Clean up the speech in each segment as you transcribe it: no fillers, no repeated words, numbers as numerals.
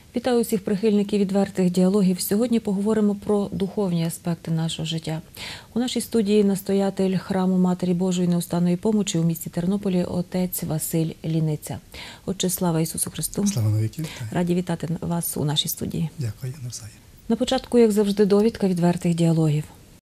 Вітаю усіх прихильників відвертих діалогів. Сьогодні поговоримо про духовні аспекти нашого життя. У нашій студії настоятель храму Матері Божої Неустанної Помочі у місті Тернополі отець Василь Ліниця. Отче, слава Ісусу Христу! Слава навіки! Раді вітати вас у нашій студії. Дякую, навзаєм. На початку, як завжди, довідка відвертих діалогів.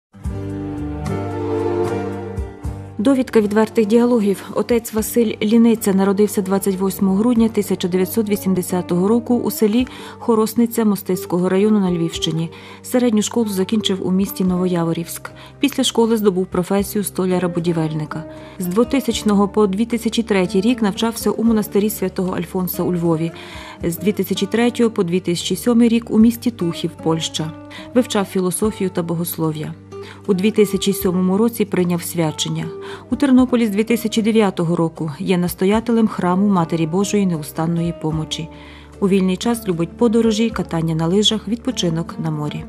Довідка відвертих діалогів. Отець Василь Ліниця народився 28 грудня 1980 року у селі Хоросниця Мостиського району на Львівщині. Середню школу закінчив у місті Новояворівськ. Після школи здобув професію столяра-будівельника. З 2000 по 2003 рік навчався у монастирі святого Альфонса у Львові. З 2003 по 2007 рік у місті Тухів, Польща. Вивчав філософію та богослов'я. У 2007 році прийняв свячення. У Тернополі з 2009 року є настоятелем храму Матері Божої Неустанної Помочі. У вільний час любить подорожі, катання на лижах, відпочинок на морі.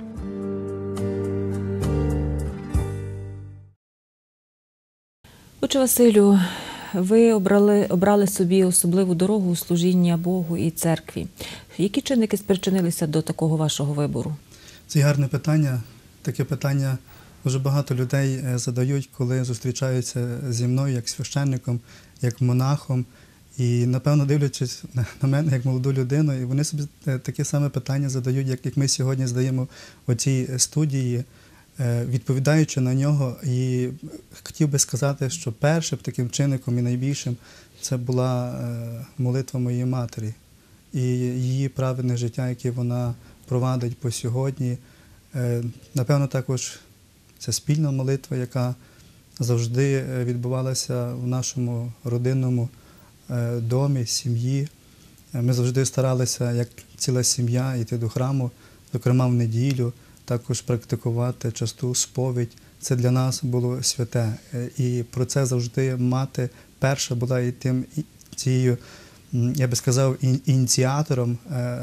Отче Василю, ви обрали собі особливу дорогу у служіння Богу і церкві. Які чинники спричинилися до такого вашого вибору? Це гарне питання. Таке питання дуже багато людей задають, коли зустрічаються зі мною як священником, як монахом. І, напевно, дивлячись на мене як молоду людину, і вони собі таке саме питання задають, як ми сьогодні здаємо у цій студії, відповідаючи на нього. І хотів би сказати, що першим таким чинником і найбільшим це була молитва моєї матері. І її праведне життя, яке вона провадить по сьогодні. Напевно, також це спільна молитва, яка завжди відбувалася в нашому родинному домі, сім'ї. Ми завжди старалися, як ціла сім'я, йти до храму, зокрема в неділю, також практикувати часту сповідь. Це для нас було святе. І про це завжди мати перша була і цією, я би сказав, ініціатором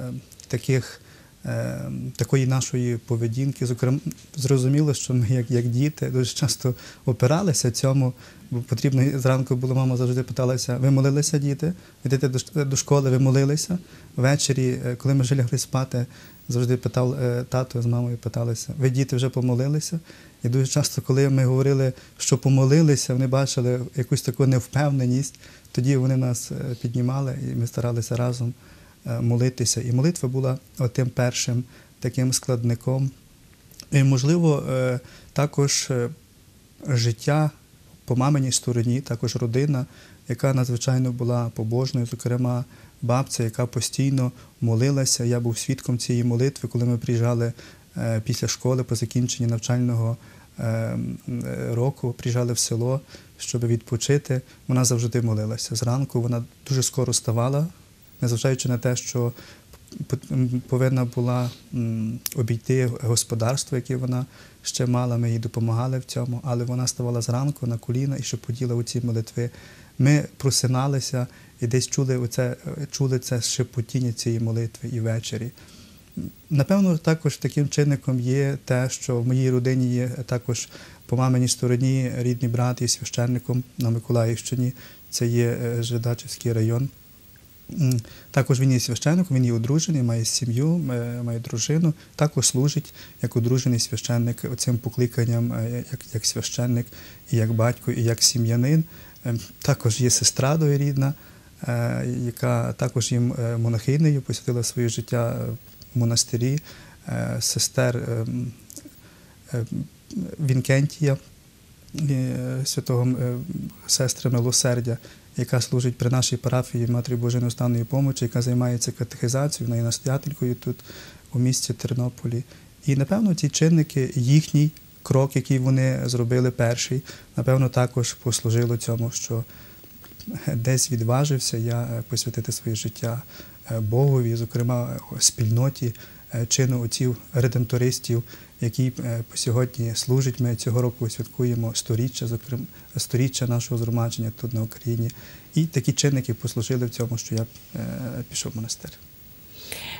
такої нашої поведінки. Зокрема, зрозуміло, що ми, як діти, дуже часто опиралися цьому, бо потрібно, зранку була мама завжди питалася: ви молилися, діти? Йдете до школи, ви молилися? Ввечері, коли ми вже лягли спати, завжди питав тато з мамою, питалися: ви, діти, вже помолилися? І дуже часто, коли ми говорили, що помолилися, вони бачили якусь таку невпевненість, тоді вони нас піднімали, і ми старалися разом молитися. І молитва була тим першим таким складником. І, можливо, також життя по маминій стороні, також родина, яка надзвичайно була побожною, зокрема бабця, яка постійно молилася. Я був свідком цієї молитви, коли ми приїжджали після школи по закінченні навчального року, приїжджали в село, щоб відпочити. Вона завжди молилася. Зранку вона дуже скоро вставала, незважаючи на те, що повинна була обійти господарство, яке вона ще мала, ми їй допомагали в цьому, але вона ставала зранку на коліна і шепотіла у ці молитви. Ми просиналися і десь чули це шепотіння цієї молитви і ввечері. Напевно, також таким чинником є те, що в моїй родині є також по маминій стороні рідний брат є священником на Миколаївщині, це є Жидачівський район. Також він є священником, він є одружений, має сім'ю, має дружину, також служить як одружений священник цим покликанням, як священник, і як батько, і як сім'янин. Також є сестра двоюрідна, яка також є монахинею, посвятила своє життя в монастирі, сестер Вінкентія, святого сестри Милосердя, яка служить при нашій парафії Матері Божої Неустанної Помочі, яка займається катехизацією, вона є настоятелькою тут у місті Тернополі. І, напевно, ці чинники, їхній крок, який вони зробили перший, напевно, також послужило цьому, що десь відважився я посвятити своє життя Богові, зокрема спільноті чину отців редемтористів, які по сьогодні служать. Ми цього року святкуємо сторіччя нашого згромадження тут на Україні. І такі чинники послужили в цьому, що я пішов в монастир.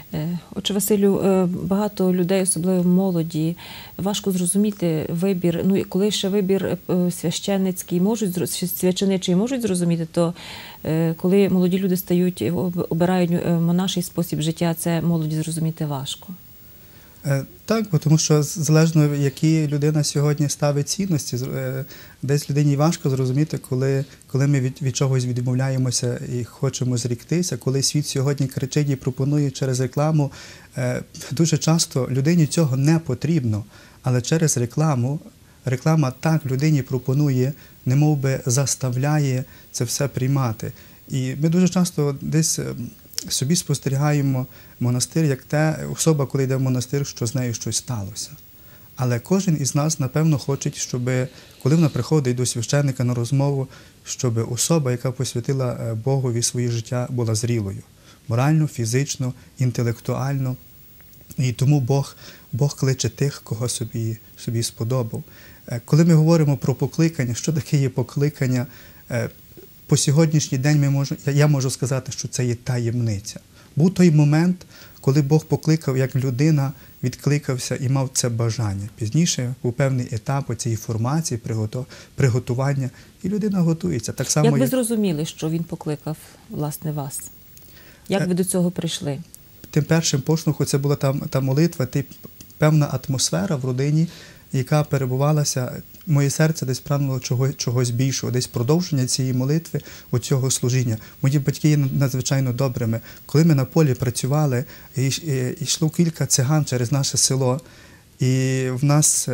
Отже, Василю, багато людей, особливо молоді, важко зрозуміти вибір. Ну, коли ще вибір священницький священичий можуть зрозуміти, то коли молоді люди обирають монаший спосіб життя, це молоді зрозуміти важко. Так, бо тому що залежно, які людина сьогодні ставить цінності, десь людині важко зрозуміти, коли ми від чогось відмовляємося і хочемо зріктися, коли світ сьогодні кричить і пропонує через рекламу. Дуже часто людині цього не потрібно, але через реклама так людині пропонує, немов би заставляє це все приймати. І ми дуже часто десь собі спостерігаємо монастир як особа, коли йде в монастир, що з нею щось сталося. Але кожен із нас, напевно, хоче, щоб, коли вона приходить до священника на розмову, щоб особа, яка посвятила Богові своє життя, була зрілою. Морально, фізично, інтелектуально. І тому Бог кличе тих, кого собі сподобав. Коли ми говоримо про покликання, що таке є покликання, по сьогоднішній день я можу сказати, що це є таємниця. Був той момент, коли Бог покликав, як людина відкликався і мав це бажання. Пізніше був певний етап цієї формації, приготування, і людина готується. Так само, як ви зрозуміли, що він покликав, власне, вас? Як ви до цього прийшли? Тим першим поштовхом це була та молитва, певна атмосфера в родині, яка перебувалася, моє серце десь прагнуло чогось більшого, десь продовження цієї молитви, цього служіння. Мої батьки є надзвичайно добрими. Коли ми на полі працювали, йшло кілька циган через наше село, і в нас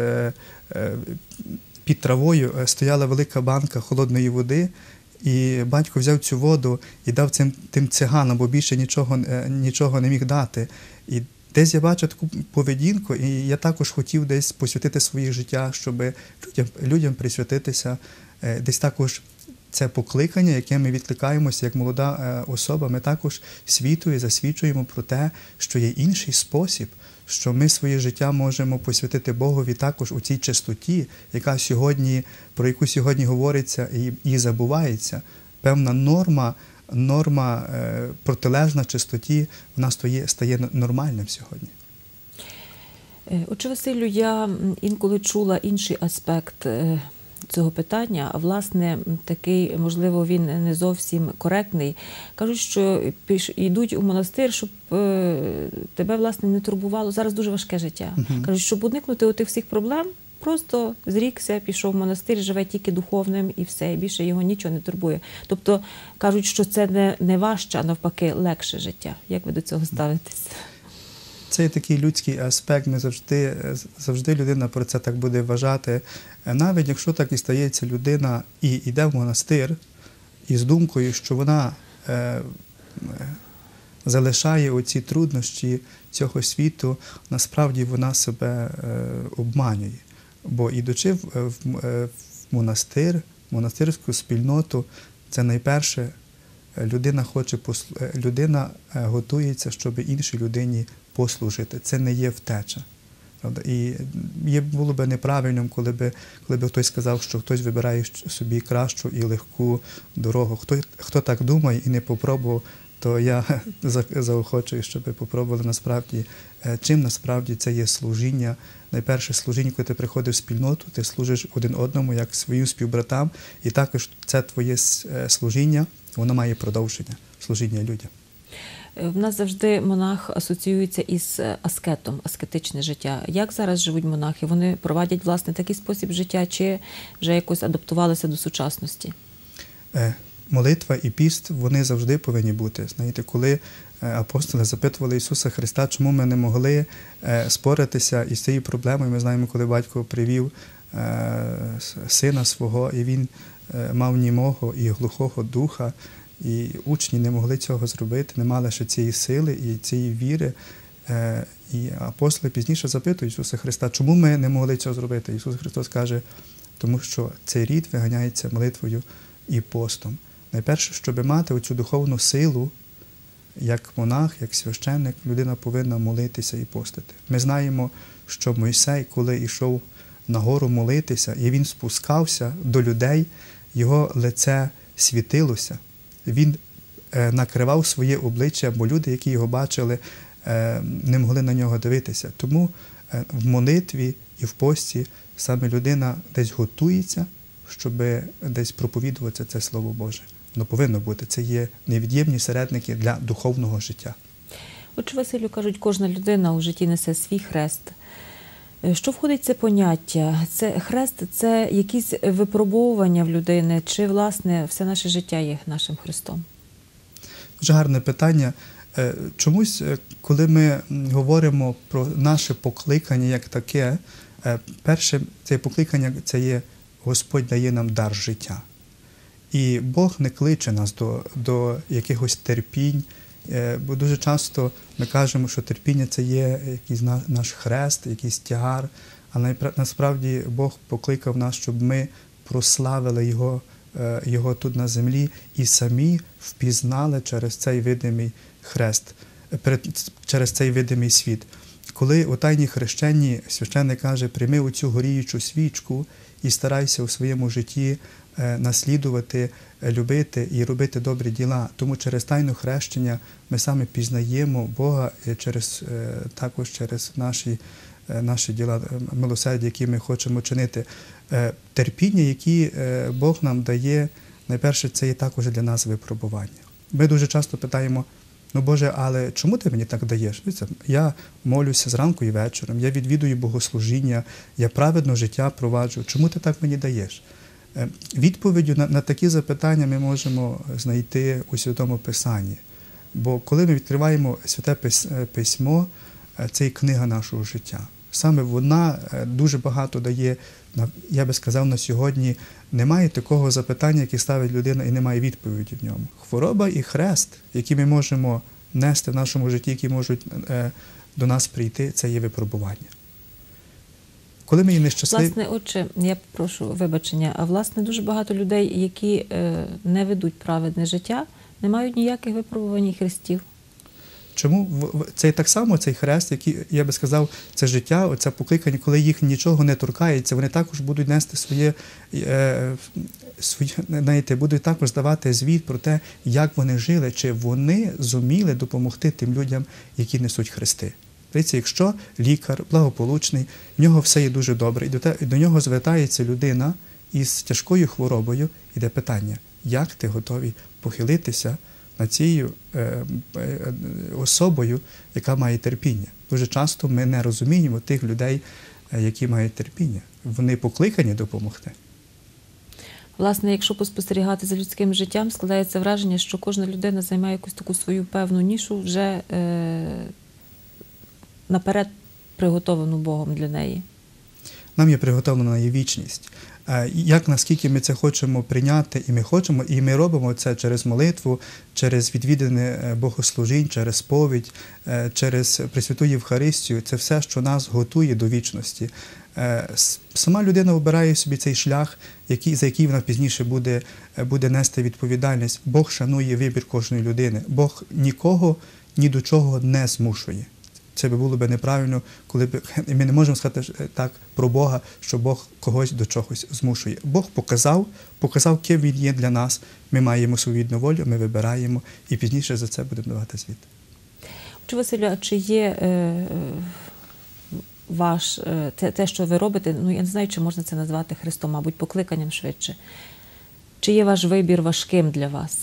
під травою стояла велика банка холодної води, і батько взяв цю воду і дав тим циганам, бо більше нічого не міг дати. І десь я бачу таку поведінку, і я також хотів десь посвятити своє життя, щоб людям присвятитися. Десь також це покликання, яке ми відкликаємося як молода особа, ми також світу і засвідчуємо про те, що є інший спосіб, що ми своє життя можемо посвятити Богові також у цій чистоті, про яку сьогодні говориться і забувається. Певна норма протилежна чистоті, вона стає нормальним сьогодні. Отже, Василю, я інколи чула інший аспект цього питання, а власне такий, можливо, він не зовсім коректний. Кажуть, що йдуть у монастир, щоб тебе, власне, не турбувало. Зараз дуже важке життя. Кажуть, щоб уникнути отих всіх проблем, просто зрікся, пішов в монастир, живе тільки духовним і все, і більше його нічого не турбує. Тобто, кажуть, що це не важче, а навпаки легше життя. Як ви до цього ставитесь? Це є такий людський аспект, завжди людина про це так буде вважати. Навіть якщо так і стається, людина і йде в монастир із думкою, що вона залишає оці труднощі цього світу, насправді вона себе обманює. Бо ідучи в монастир, в монастирську спільноту, це найперше людина готується, щоб іншій людині послужити. Це не є втеча. Правда? І було б неправильним, коли б хтось сказав, що хтось вибирає собі кращу і легку дорогу. Хто так думає і не попробував, то я заохочую, щоб попробували насправді, чим насправді це є служіння. Найперше служіння, коли ти приходиш в спільноту, ти служиш один одному, як своїм співбратам, і також це твоє служіння, воно має продовження, служіння людям. В нас завжди монах асоціюється із аскетом, аскетичне життя. Як зараз живуть монахи? Вони проводять, власне, такий спосіб життя, чи вже якось адаптувалися до сучасності? Молитва і піст, вони завжди повинні бути. Знаєте, коли апостоли запитували Ісуса Христа, чому ми не могли споратися із цією проблемою, ми знаємо, коли батько привів сина свого, і він мав німого і глухого духа, і учні не могли цього зробити, не мали ще цієї сили і цієї віри. І апостоли пізніше запитують Ісуса Христа, чому ми не могли цього зробити. Ісус Христос каже, тому що цей рід виганяється молитвою і постом. Найперше, щоб мати оцю духовну силу, як монах, як священник, людина повинна молитися і постити. Ми знаємо, що Мойсей, коли йшов на гору молитися, і він спускався до людей, його лице світилося. Він накривав своє обличчя, бо люди, які його бачили, не могли на нього дивитися. Тому в молитві і в пості саме людина десь готується, щоб десь проповідувати це Слово Боже. Воно повинно бути. Це є невід'ємні середники для духовного життя. Отче Василю, кажуть, кожна людина у житті несе свій хрест. Що входить в це поняття? Це хрест – це якісь випробовування в людини, чи, власне, все наше життя є нашим хрестом? Дуже гарне питання. Чомусь, коли ми говоримо про наше покликання як таке, перше це покликання – це є Господь дає нам дар життя. І Бог не кличе нас до якихось терпінь, бо дуже часто ми кажемо, що терпіння – це є якийсь наш хрест, якийсь тягар, але насправді Бог покликав нас, щоб ми прославили Його тут на землі і самі впізнали через цей видимий хрест, через цей видимий світ. Коли у тайній хрещенні священник каже, прийми оцю горіючу свічку і старайся у своєму житті наслідувати, любити і робити добрі діла. Тому через тайну хрещення ми саме пізнаємо Бога також через наші діла, милосердя, які ми хочемо чинити. Терпіння, які Бог нам дає, найперше, це є також для нас випробування. Ми дуже часто питаємо, ну Боже, але чому ти мені так даєш? Я молюся зранку і вечором, я відвідую богослужіння, я праведно життя проваджу. Чому ти так мені даєш? Відповіддю на такі запитання ми можемо знайти у Святому Писанні. Бо коли ми відкриваємо Святе Письмо, це є книга нашого життя. Саме вона дуже багато дає, я би сказав, на сьогодні немає такого запитання, яке ставить людина і немає відповіді в ньому. Хвороба і хрест, які ми можемо нести в нашому житті, які можуть до нас прийти, це є випробування. Коли ми є нещасливі... Власне, отче, я прошу вибачення, а власне дуже багато людей, які не ведуть праведне життя, не мають ніяких випробувань і хрестів. Чому? Це так само, цей хрест, який, я би сказав, це життя, оце покликання, коли їх нічого не торкається, вони також будуть нести будуть також здавати звіт про те, як вони жили, чи вони зуміли допомогти тим людям, які несуть хрести. Дивіться, якщо лікар благополучний, в нього все є дуже добре, і до нього звертається людина із тяжкою хворобою, іде питання, як ти готовий похилитися над цією особою, яка має терпіння. Дуже часто ми не розуміємо тих людей, які мають терпіння. Вони покликані допомогти. Власне, якщо поспостерігати за людським життям, складається враження, що кожна людина займає якусь таку свою певну нішу, вже наперед приготовану Богом для неї. Нам є приготовлена її вічність. Як наскільки ми це хочемо прийняти, і ми робимо це через молитву, через відвідане богослужінь, через сповідь, через Пресвяту Євхаристію, це все, що нас готує до вічності. Сама людина обирає собі цей шлях, за який вона пізніше буде нести відповідальність. Бог шанує вибір кожної людини. Бог нікого ні до чого не змушує. Це було б неправильно, коли ми не можемо сказати так про Бога, що Бог когось до чогось змушує. Бог показав, ким Він є для нас. Ми маємо свобідну волю, ми вибираємо, і пізніше за це будемо давати звіт. Отче Василю, а чи є те, що ви робите, я не знаю, чи можна це назвати хрестом, мабуть, покликанням швидше. Чи є ваш вибір важким для вас?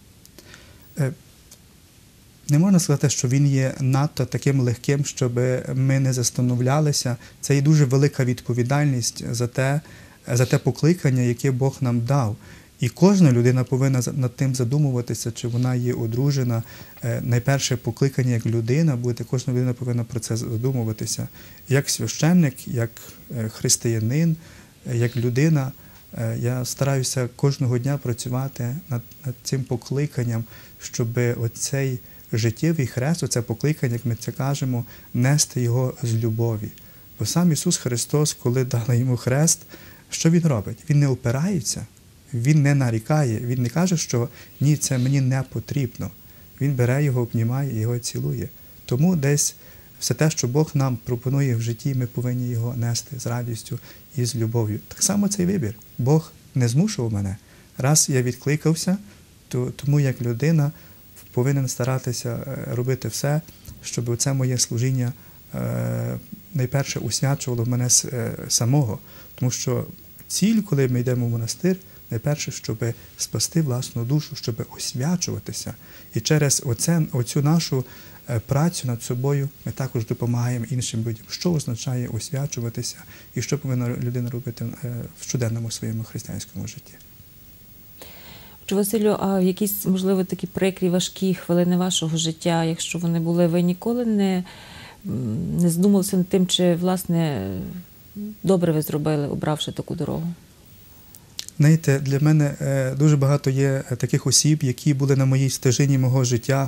Не можна сказати, що він є надто таким легким, щоб ми не застановлялися. Це є дуже велика відповідальність за те покликання, яке Бог нам дав. І кожна людина повинна над тим задумуватися, чи вона є одружена. Найперше покликання як людина буде, кожна людина повинна про це задумуватися. Як священник, як християнин, як людина, я стараюся кожного дня працювати над цим покликанням, щоб оцей життєвий хрест, оце покликання, як ми це кажемо, нести його з любові. Бо сам Ісус Христос, коли дали йому хрест, що Він робить? Він не опирається, Він не нарікає, Він не каже, що ні, це мені не потрібно. Він бере його, обнімає і його цілує. Тому десь все те, що Бог нам пропонує в житті, ми повинні його нести з радістю і з любов'ю. Так само цей вибір. Бог не змушував мене. Раз я відкликався, тому як людина повинен старатися робити все, щоб це моє служіння найперше освячувало мене самого. Тому що ціль, коли ми йдемо в монастир, найперше, щоб спасти власну душу, щоб освячуватися. І через оцю нашу працю над собою ми також допомагаємо іншим людям. Що означає освячуватися і що повинна людина робити в щоденному своєму християнському житті. Чи, Василю, а в якісь, можливо, такі прикрі, важкі хвилини вашого життя, якщо вони були, ви ніколи не здумалися над тим, чи, власне, добре ви зробили, обравши таку дорогу? Знаєте, для мене дуже багато є таких осіб, які були на моїй стежині мого життя,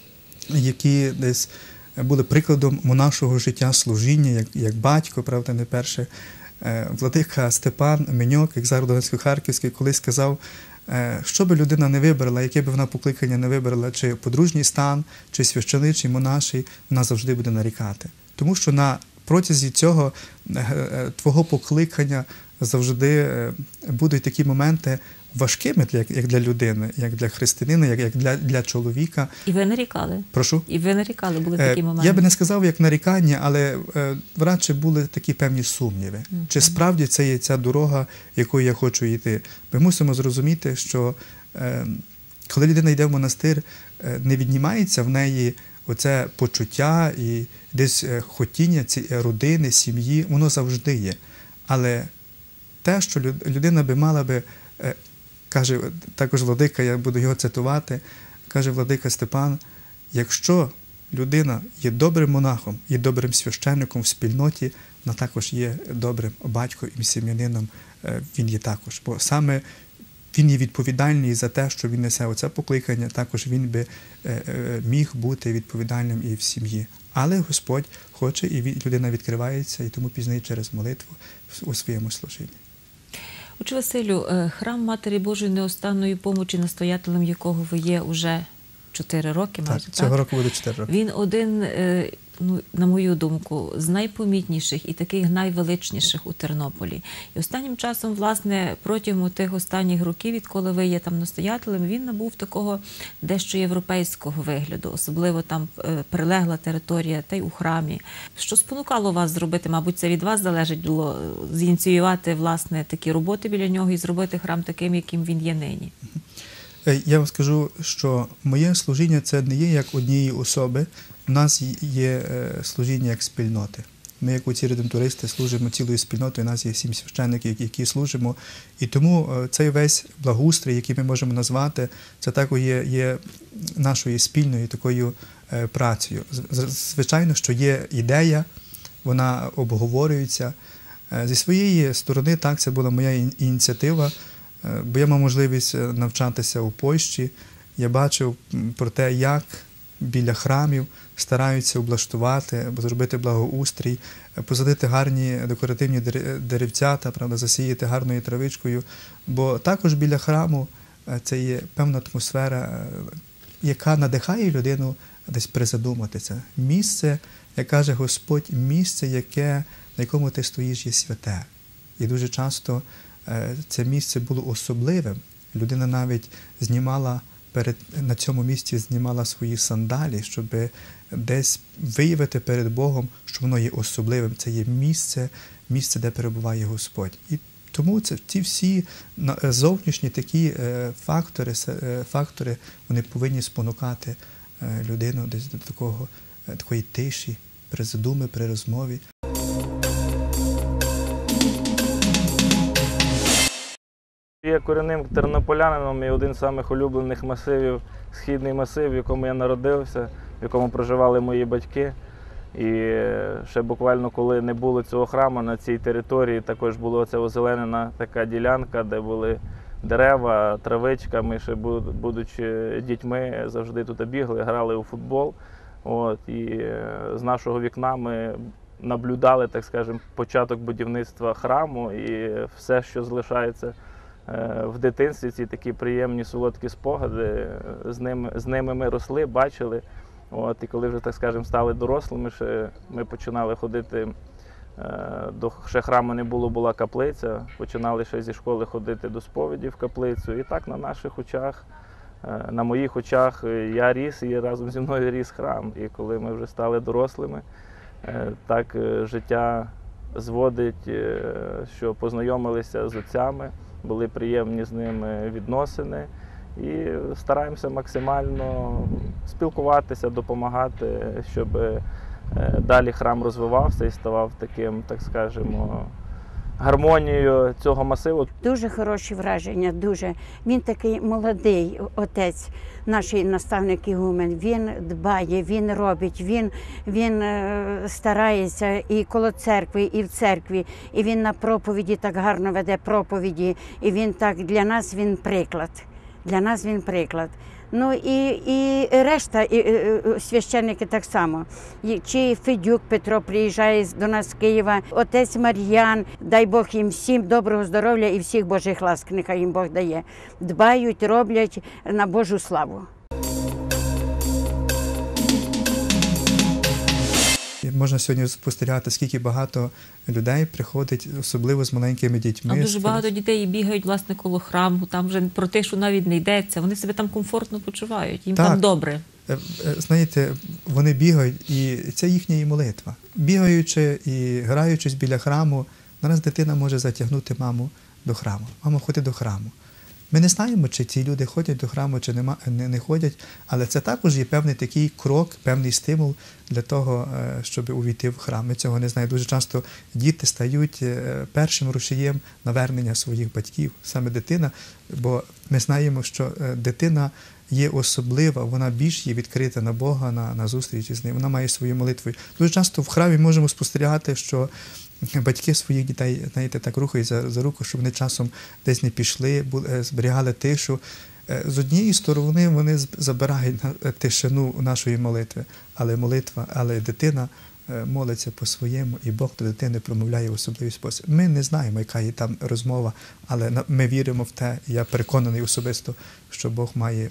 які десь були прикладом нашого життя, служіння, як батько, правда, не перше. Владика Степан Меньок, екзарх Донецько-Харківський, колись сказав, що би людина не вибрала, яке б вона покликання не вибрала, чи подружній стан, чи священичий, монаший, вона завжди буде нарікати. Тому що на протязі цього твого покликання завжди будуть такі моменти важкими, як для людини, як для християнина, як для чоловіка. І ви нарікали? Прошу? І ви нарікали, були такі моменти? Я би не сказав, як нарікання, але радше були такі певні сумніви. Чи справді це є ця дорога, якою я хочу йти? Ми мусимо зрозуміти, що коли людина йде в монастир, не віднімається в неї оце почуття і десь хотіння цієї родини, сім'ї, воно завжди є. Але те, що людина би мала би, каже також владика, я буду його цитувати, каже владика Степан, якщо людина є добрим монахом, є добрим священником в спільноті, вона також є добрим батьком і сім'янином, він є також. Бо саме він є відповідальний за те, що він несе оце покликання, також він би міг бути відповідальним і в сім'ї. Але Господь хоче, і людина відкривається, і тому пізнає через молитву у своєму служінні. Отче Василю, храм Матері Божої Неостанної Помочі, настоятелем якого ви є уже 4 роки, майже, так? Цього року буде 4 роки. Він один, на мою думку, з найпомітніших і таких найвеличніших у Тернополі. І останнім часом, власне, протягом тих останніх років, відколи ви є там настоятелем, він набув такого дещо європейського вигляду, особливо там прилегла територія, та й у храмі. Що спонукало вас зробити, мабуть, це від вас залежить було, зініціювати, власне, такі роботи біля нього і зробити храм таким, яким він є нині? Я вам скажу, що моє служіння – це не є як однієї особи. У нас є служіння як спільноти. Ми, як оці редемтористи, служимо цілою спільнотою, у нас є 7 священників, які служимо. І тому цей весь благоустрій, який ми можемо назвати, це також є нашою спільною такою працею. Звичайно, що є ідея, вона обговорюється. Зі своєї сторони, так, це була моя ініціатива, бо я мав можливість навчатися у Польщі. Я бачив про те, як біля храмів стараються облаштувати, зробити благоустрій, посадити гарні декоративні деревцята, правда, засіяти гарною травичкою. Бо також біля храму це є певна атмосфера, яка надихає людину десь призадуматися. Місце, як каже Господь, місце, на якому ти стоїш, є святе. І дуже часто це місце було особливим. Людина навіть на цьому місці знімала свої сандалі, щоб десь виявити перед Богом, що воно є особливим. Це є місце, де перебуває Господь. І тому ці всі зовнішні такі фактори, вони повинні спонукати людину десь до такої тиші, при задумі, при розмові. Я корінним тернополянином і один з самих улюблених масивів, східний масив, в якому я народився, в якому проживали мої батьки. І ще буквально, коли не було цього храму, на цій території також була ця озеленена така ділянка, де були дерева, травичка. Ми ще, будучи дітьми, завжди тут бігли, грали у футбол. І з нашого вікна ми наблюдали, так скажемо, початок будівництва храму і все, що залишається в дитинстві, ці такі приємні, солодкі спогади, з ними ми росли, бачили. І коли вже, так скажемо, стали дорослими, ми починали ходити, ще храму не було, була каплиця, починали ще зі школи ходити до сповіді в каплицю. І так на наших очах на моїх очах я ріс, і разом зі мною ріс храм. І коли ми вже стали дорослими, так життя зводить, що познайомилися з отцями, були приємні з ними відносини. І стараємося максимально спілкуватися, допомагати, щоб далі храм розвивався і ставав таким, так скажемо, гармонією цього масиву. Дуже хороші враження, дуже. Він такий молодий отець, наш наставник Ігумен. Він дбає, він робить, він старається і коло церкви, і в церкві. І він на проповіді так гарно веде проповіді. І він так, для нас він приклад. Для нас він приклад. Ну і решта священники так само. Чи Федюк Петро приїжджає до нас з Києва, отець Мар'ян, дай Бог їм всім доброго здоров'я і всіх Божих ласк, нехай їм Бог дає. Дбають, роблять на Божу славу. Можна сьогодні спостерігати, скільки багато людей приходить, особливо з маленькими дітьми. А дуже багато дітей бігають, власне, коло храму, там вже про те, що навіть не йдеться. Вони себе там комфортно почувають, їм там добре. Знаєте, вони бігають, і це їхня і молитва. Бігаючи і граючись біля храму, нараз дитина може затягнути маму до храму. Мамо, ходи до храму. Ми не знаємо, чи ці люди ходять до храму, чи не ходять, але це також є певний такий крок, певний стимул для того, щоб увійти в храм. Ми цього не знаємо. Дуже часто діти стають першим рушієм навернення своїх батьків, саме дитина, бо ми знаємо, що дитина є особлива, вона більш є відкрита на Бога, на зустрічі з ним, вона має свою молитву. Дуже часто в храмі можемо спостерігати, що батьки своїх дітей, знаєте, так рухають за руку, щоб вони часом десь не пішли, зберігали тишу. З однієї сторони вони забирають тишину нашої молитви, але дитина молиться по-своєму, і Бог до дитини промовляє в особливий спосіб. Ми не знаємо, яка є там розмова, але ми віримо в те, і я переконаний особисто, що Бог має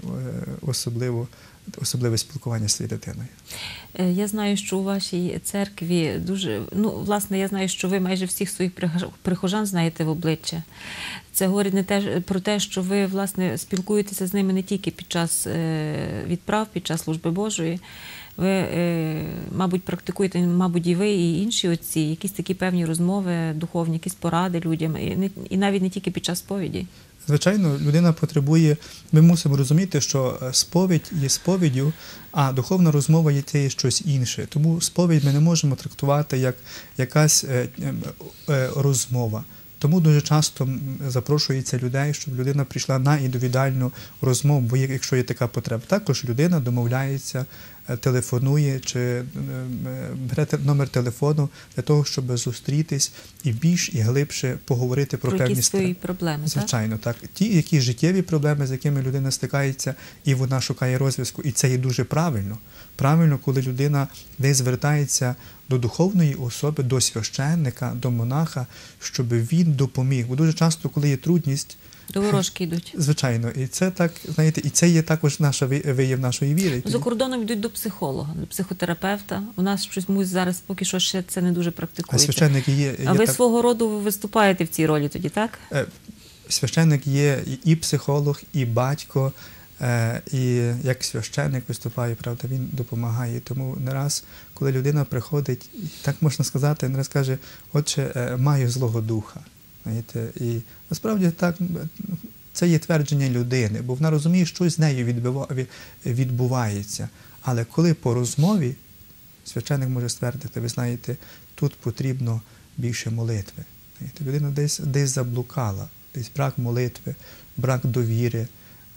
особливе спілкування з цією дитиною. Я знаю, що у вашій церкві дуже, власне, я знаю, що ви майже всіх своїх прихожан знаєте в обличчя. Це говорить про те, що ви, власне, спілкуєтеся з ними не тільки під час відправ, під час служби Божої. Ви, мабуть, практикуєте, мабуть, і ви, і інші отці, якісь такі певні розмови, духовні, якісь поради людям, і навіть не тільки під час сповіді. Звичайно, людина потребує, ми мусимо розуміти, що сповідь є сповіддю, а духовна розмова є це щось інше. Тому сповідь ми не можемо трактувати як якась розмова. Тому дуже часто запрошується людей, щоб людина прийшла на індивідуальну розмову, бо якщо є така потреба. Також людина домовляється, телефонує чи бере номер телефону для того, щоб зустрітись і більш і глибше поговорити про певні свої проблеми. Звичайно, так. Ті, які життєві проблеми, з якими людина стикається, і вона шукає розв'язку. І це є дуже правильно. Правильно, коли людина десь звертається до духовної особи, до священника, до монаха, щоб він допоміг. Бо дуже часто, коли є трудність, до ворожки йдуть. Звичайно. І це так, знаєте, і це є також вияв нашої віри. За кордоном йдуть до психолога, до психотерапевта. У нас щось зараз поки що ще це не дуже практикується. А священник є ви свого роду виступаєте в цій ролі тоді, так? Священник є і психолог, і батько, і як священник виступає, правда, він допомагає. Тому не раз, коли людина приходить, так можна сказати, не раз каже, отче, маю злого духа. Знаєте, і насправді так, це є твердження людини, бо вона розуміє, що з нею відбувається. Але коли по розмові священник може ствердити, ви знаєте, тут потрібно більше молитви. Знаєте, людина десь заблукала, десь брак молитви, брак довіри,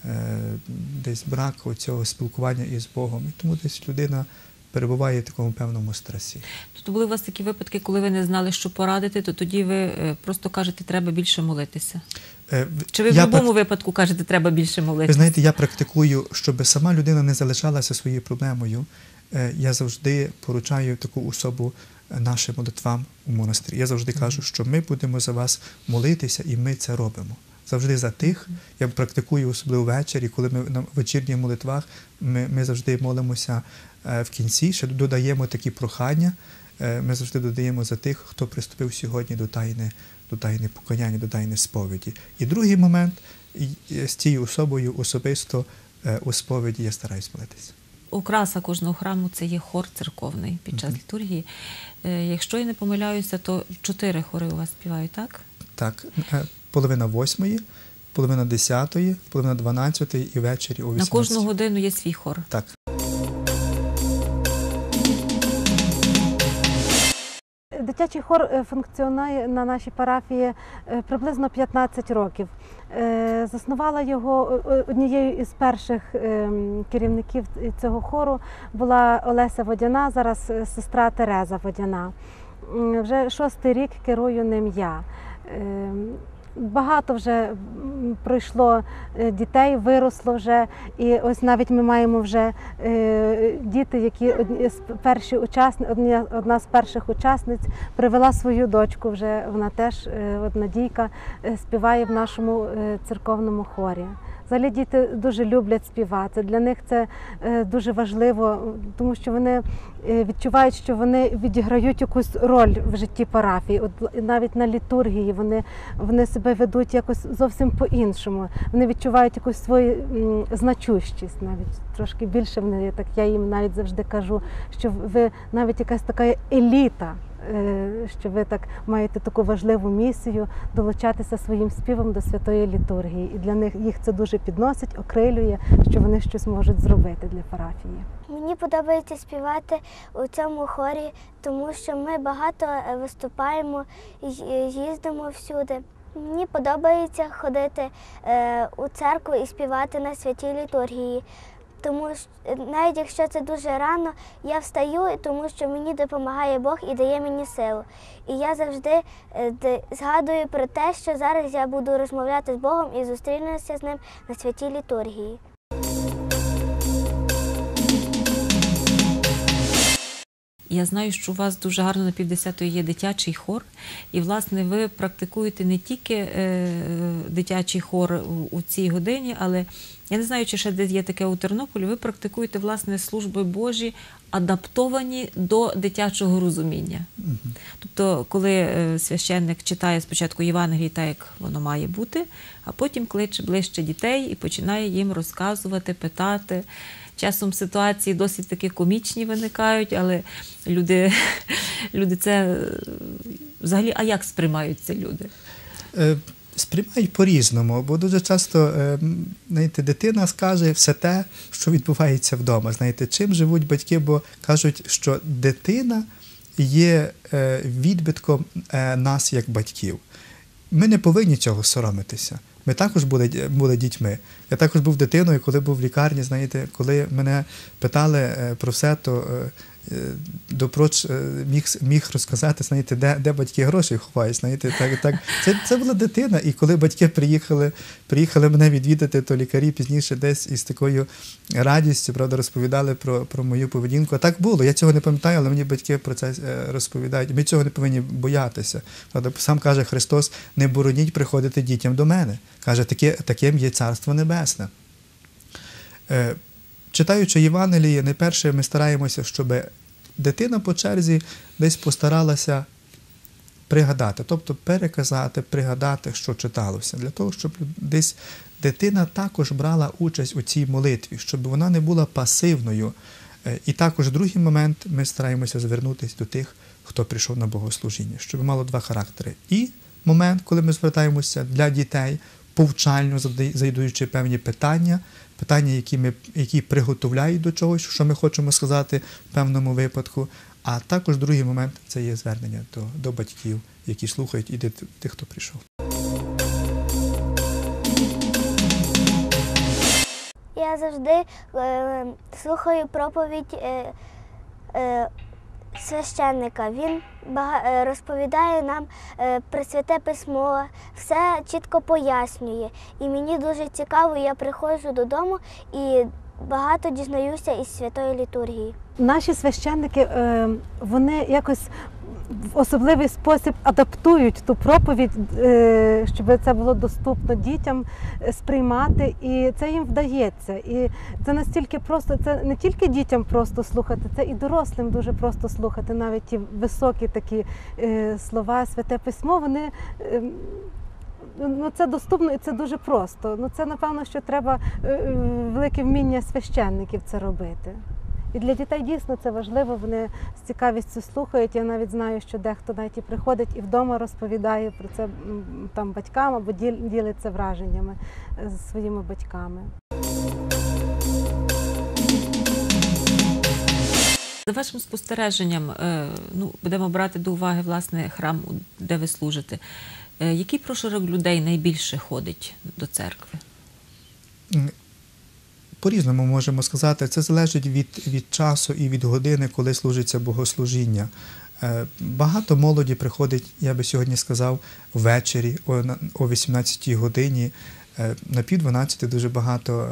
десь брак цього спілкування із Богом. І тому десь людина перебуває в такому певному стресі. Тобто були у вас такі випадки, коли ви не знали, що порадити, то тоді ви просто кажете, треба більше молитися? Чи ви в будь-якому випадку кажете, треба більше молитися? Ви знаєте, я практикую, щоб сама людина не залишалася своєю проблемою. Я завжди поручаю таку особу нашим молитвам у монастирі. Я завжди кажу, що ми будемо за вас молитися, і ми це робимо. Завжди за тих. Я практикую особливо ввечері, коли ми на вечірніх молитвах, ми завжди молимося в кінці, ще додаємо такі прохання, ми завжди додаємо за тих, хто приступив сьогодні до тайни покаяння, до тайни сповіді. І другий момент, з цією особою особисто у сповіді я стараюсь молитися. Окраса кожного храму – це є хор церковний під час літургії. Якщо я не помиляюся, то 4 хори у вас співають, так? Так, половина 8, половина 10, половина 12 і ввечері о 18. На кожну годину є свій хор. Так. Дитячий хор функціонує на нашій парафії приблизно 15 років. Заснувала його однією із перших керівників цього хору була Олеся Водяна, зараз сестра Тереза Водяна. Вже 6-й рік керую ним я. Багато вже пройшло дітей, виросло вже, і ось навіть ми маємо вже діти, які одна з перших учасниць привела свою дочку, вже вона теж, Надійка, співає в нашому церковному хорі. Взагалі діти дуже люблять співати, для них це дуже важливо, тому що вони відчувають, що вони відіграють якусь роль в житті парафії. От навіть на літургії вони себе ведуть якось зовсім по-іншому. Вони відчувають якусь свою значущість, навіть трошки більше вони, так я їм навіть завжди кажу, що ви навіть якась така еліта, що ви так маєте таку важливу місію долучатися своїм співом до святої літургії. І для них їх це дуже підносить, окрилює, що вони щось можуть зробити для парафії. Мені подобається співати у цьому хорі, тому що ми багато виступаємо, їздимо всюди. Мені подобається ходити у церкву і співати на святій літургії. Тому що навіть якщо це дуже рано, я встаю, тому що мені допомагає Бог і дає мені силу. І я завжди згадую про те, що зараз я буду розмовляти з Богом і зустрінуся з ним на святій літургії. Я знаю, що у вас дуже гарно на 50-ї є дитячий хор, і, власне, ви практикуєте не тільки дитячий хор у цій годині, але я не знаю, чи ще десь є таке у Тернополі, ви практикуєте, власне, служби Божі, адаптовані до дитячого розуміння. Тобто, коли священник читає спочатку Євангеліє так, як воно має бути, а потім кличе ближче дітей і починає їм розказувати, питати. Часом ситуації досить таки комічні виникають, але люди це взагалі, а як сприймають це люди? Сприймають по-різному, бо дуже часто, знаєте, дитина скаже все те, що відбувається вдома. Знаєте, чим живуть батьки, бо кажуть, що дитина є відбитком нас як батьків. Ми не повинні цього соромитися. Ми також були дітьми. Я також був дитиною, коли був в лікарні, знаєте, коли мене питали про все, то допроч міг розказати, знаєте, де батьки гроші ховають, знаєте, так. Це була дитина, і коли батьки приїхали мене відвідати, то лікарі пізніше десь із такою радістю, правда, розповідали про мою поведінку. А так було, я цього не пам'ятаю, але мені батьки про це розповідають. Ми цього не повинні боятися. Правда, сам каже Христос, не бороніть приходити дітям до мене. Каже, таким є Царство Небесне. Читаючи Євангеліє, найперше ми стараємося, щоб дитина по черзі десь постаралася пригадати, тобто переказати, пригадати, що читалося, для того, щоб десь дитина також брала участь у цій молитві, щоб вона не була пасивною. І також другий момент ми стараємося звернутися до тих, хто прийшов на богослужіння, щоб мало два характери. І момент, коли ми звертаємося для дітей, повчально задаючи певні питання, які приготовляють до чогось, що ми хочемо сказати в певному випадку. А також другий момент – це є звернення до батьків, які слухають, і до тих, хто прийшов. Я завжди слухаю проповідь священника. Він розповідає нам про Святе Письмо, все чітко пояснює. І мені дуже цікаво, я приходжу додому і багато дізнаюся із святої літургії. Наші священники, вони якось в особливий спосіб адаптують ту проповідь, щоб це було доступно дітям сприймати, і це їм вдається. І це настільки просто, це не тільки дітям просто слухати, це і дорослим дуже просто слухати, навіть ті високі такі слова, Святе Письмо, вони ну, це доступно і це дуже просто. Ну, це, напевно, що треба велике вміння священників це робити. І для дітей дійсно це важливо, вони з цікавістю слухають. Я навіть знаю, що дехто навіть і приходить і вдома розповідає про це там батькам або ділиться враженнями зі своїми батьками. За вашим спостереженням, будемо брати до уваги, власне, храм, де ви служите. Який прошарок людей найбільше ходить до церкви? По-різному можемо сказати. Це залежить від часу і від години, коли служиться богослужіння. Багато молоді приходить, я би сьогодні сказав, ввечері о 18-й годині. На 11:30 дуже багато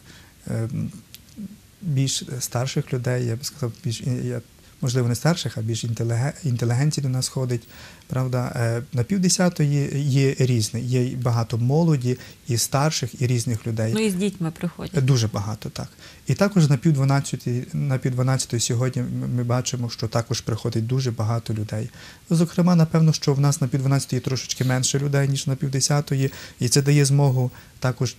більш старших людей, я би сказав, можливо, не старших, а більш інтелігенцій до нас ходить. Правда, на 9:30 є різне, є багато молоді, і старших, і різних людей. Ну і з дітьми приходять. Дуже багато, так. І також на 11:30 сьогодні ми бачимо, що також приходить дуже багато людей. Зокрема, напевно, що в нас на 11:30 є трошечки менше людей, ніж на 9:30, і це дає змогу також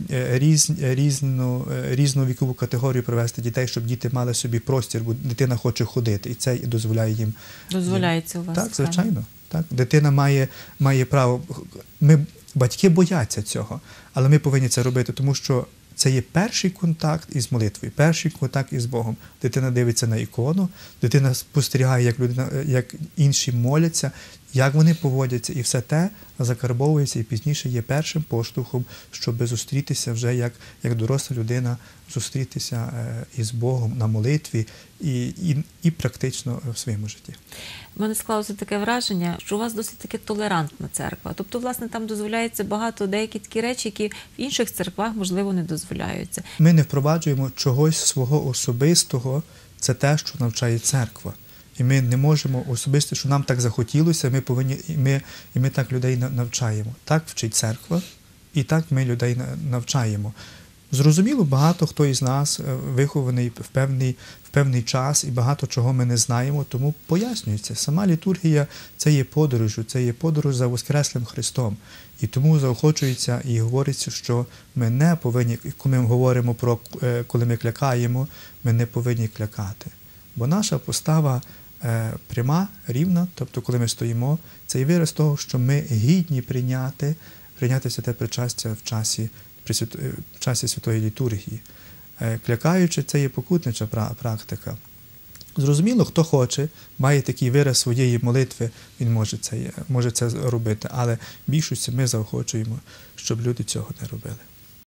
різну вікову категорію привести дітей, щоб діти мали собі простір, бо дитина хоче ходити, і це дозволяє їм. Дозволяється у вас? Так, звичайно. Так. Дитина має право. Батьки бояться цього, але ми повинні це робити, тому що це є перший контакт із молитвою, перший контакт із Богом. Дитина дивиться на ікону, дитина спостерігає, як інші моляться, як вони поводяться, і все те закарбовується і пізніше є першим поштовхом, щоб зустрітися вже як доросла людина, зустрітися із Богом на молитві і практично в своєму житті. У мене склалося таке враження, що у вас досить таки толерантна церква. Тобто, власне, там дозволяється багато деякі такі речі, які в інших церквах, можливо, не дозволяються. Ми не впроваджуємо чогось свого особистого, це те, що навчає церква. І ми не можемо особисто, що нам так захотілося, ми так людей навчаємо. Так вчить церква, і так ми людей навчаємо. Зрозуміло, багато хто із нас вихований в певний час, і багато чого ми не знаємо, тому пояснюється. Сама літургія – це є подорож за Воскреслим Христом. І тому заохочується і говориться, що ми не повинні, коли ми говоримо коли ми клякаємо, ми не повинні клякати. Бо наша постава пряма, рівна, тобто коли ми стоїмо, це є вираз того, що ми гідні прийняти святе причастя в часі святої літургії. Клякаючи, це є покутнича практика. Зрозуміло, хто хоче, має такий вираз своєї молитви, він може це робити, але в більшості ми заохочуємо, щоб люди цього не робили.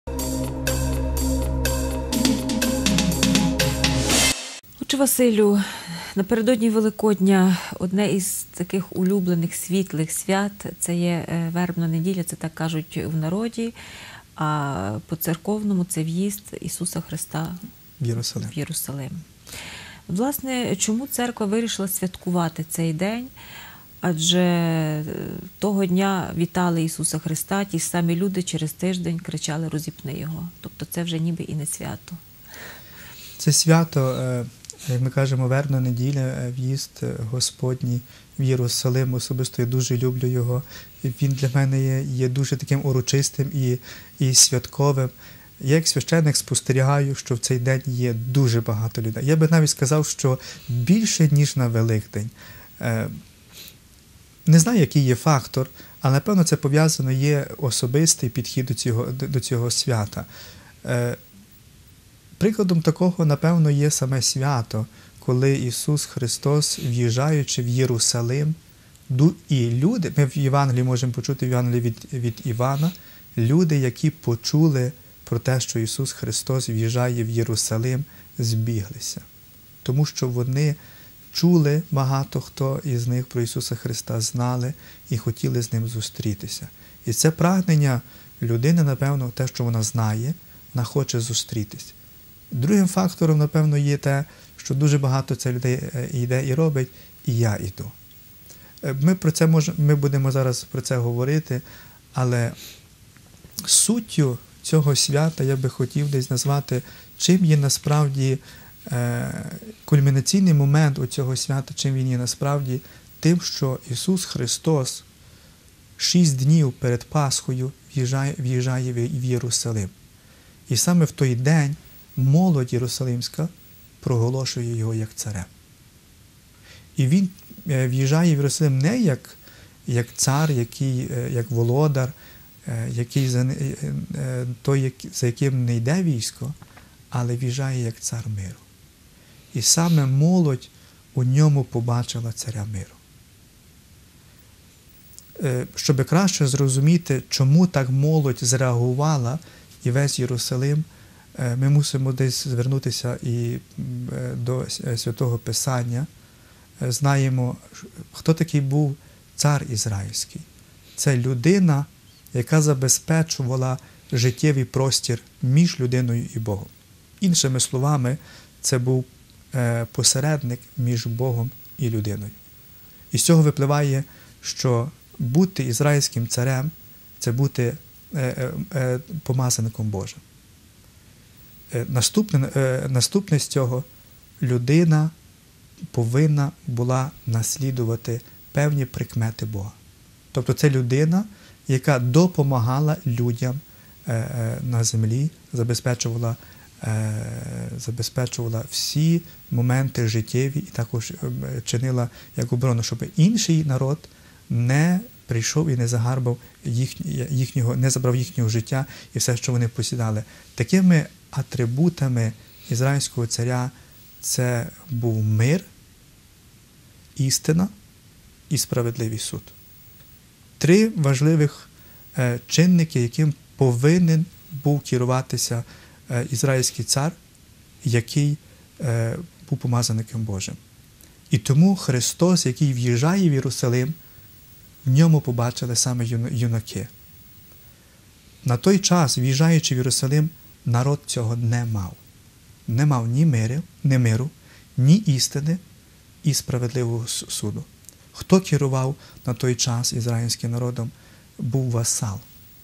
Отче Василю, напередодні Великодня одне із таких улюблених світлих свят – це є вербна неділя, це так кажуть в народі, а по-церковному це в'їзд Ісуса Христа в Єрусалим. Власне, чому церква вирішила святкувати цей день? Адже того дня вітали Ісуса Христа, ті самі люди через тиждень кричали «Розіпни Його». Тобто це вже ніби і не свято. Це свято, як ми кажемо, вербна неділя, в'їзд Господній в Єрусалим. Особисто я дуже люблю його. Він для мене є дуже таким урочистим і святковим. Я як священник спостерігаю, що в цей день є дуже багато людей. Я би навіть сказав, що більше, ніж на Великдень. Не знаю, який є фактор, але, напевно, це пов'язано є особистий підхід до цього свята. Прикладом такого, напевно, є саме свято, коли Ісус Христос, в'їжджаючи в Єрусалим, і люди, ми в Євангелії можемо почути в Євангелії від Івана, люди, які почули про те, що Ісус Христос в'їжджає в Єрусалим, збіглися. Тому що вони чули, багато хто із них про Ісуса Христа знали і хотіли з Ним зустрітися. І це прагнення людини, напевно, те, що вона знає, вона хоче зустрітись. Другим фактором, напевно, є те, що дуже багато це людей йде і робить, і я йду. Ми будемо зараз про це говорити, але суттю цього свята я би хотів десь назвати, чим є насправді кульмінаційний момент у цього свята, чим він є насправді, тим, що Ісус Христос 6 днів перед Пасхою в'їжджає в Єрусалим. І саме в той день молодь єрусалимська проголошує його як царем. І він в'їжджає в Єрусалим не як цар, як володар, той, за яким не йде військо, але в'їжджає як цар миру. І саме молодь у ньому побачила царя миру. Щоб краще зрозуміти, чому так молодь зреагувала і весь Єрусалим, ми мусимо десь звернутися і до Святого Писання. Знаємо, хто такий був цар ізраїльський. Це людина, яка забезпечувала життєвий простір між людиною і Богом. Іншими словами, це був посередник між Богом і людиною. І з цього випливає, що бути ізраїльським царем – це бути помазаником Божим. Наступне з цього – людина повинна була наслідувати певні прикмети Бога. Тобто це людина, яка допомагала людям на землі, забезпечувала всі моменти життєві і також чинила як оборону, щоб інший народ не прийшов і не загарбав не забрав їхнього життя і все, що вони посідали. Такими атрибутами ізраїльського царя це був мир, істина і справедливий суд. 3 важливих чинники, яким повинен був керуватися ізраїльський цар, який був помазаником Божим. І тому Христос, який в'їжджає в Єрусалим, в ньому побачили саме юнаки. На той час, в'їжджаючи в Єрусалим, народ цього не мав. Не мав ні миру, ні істини і справедливого суду. Хто керував на той час ізраїльським народом? Був васал,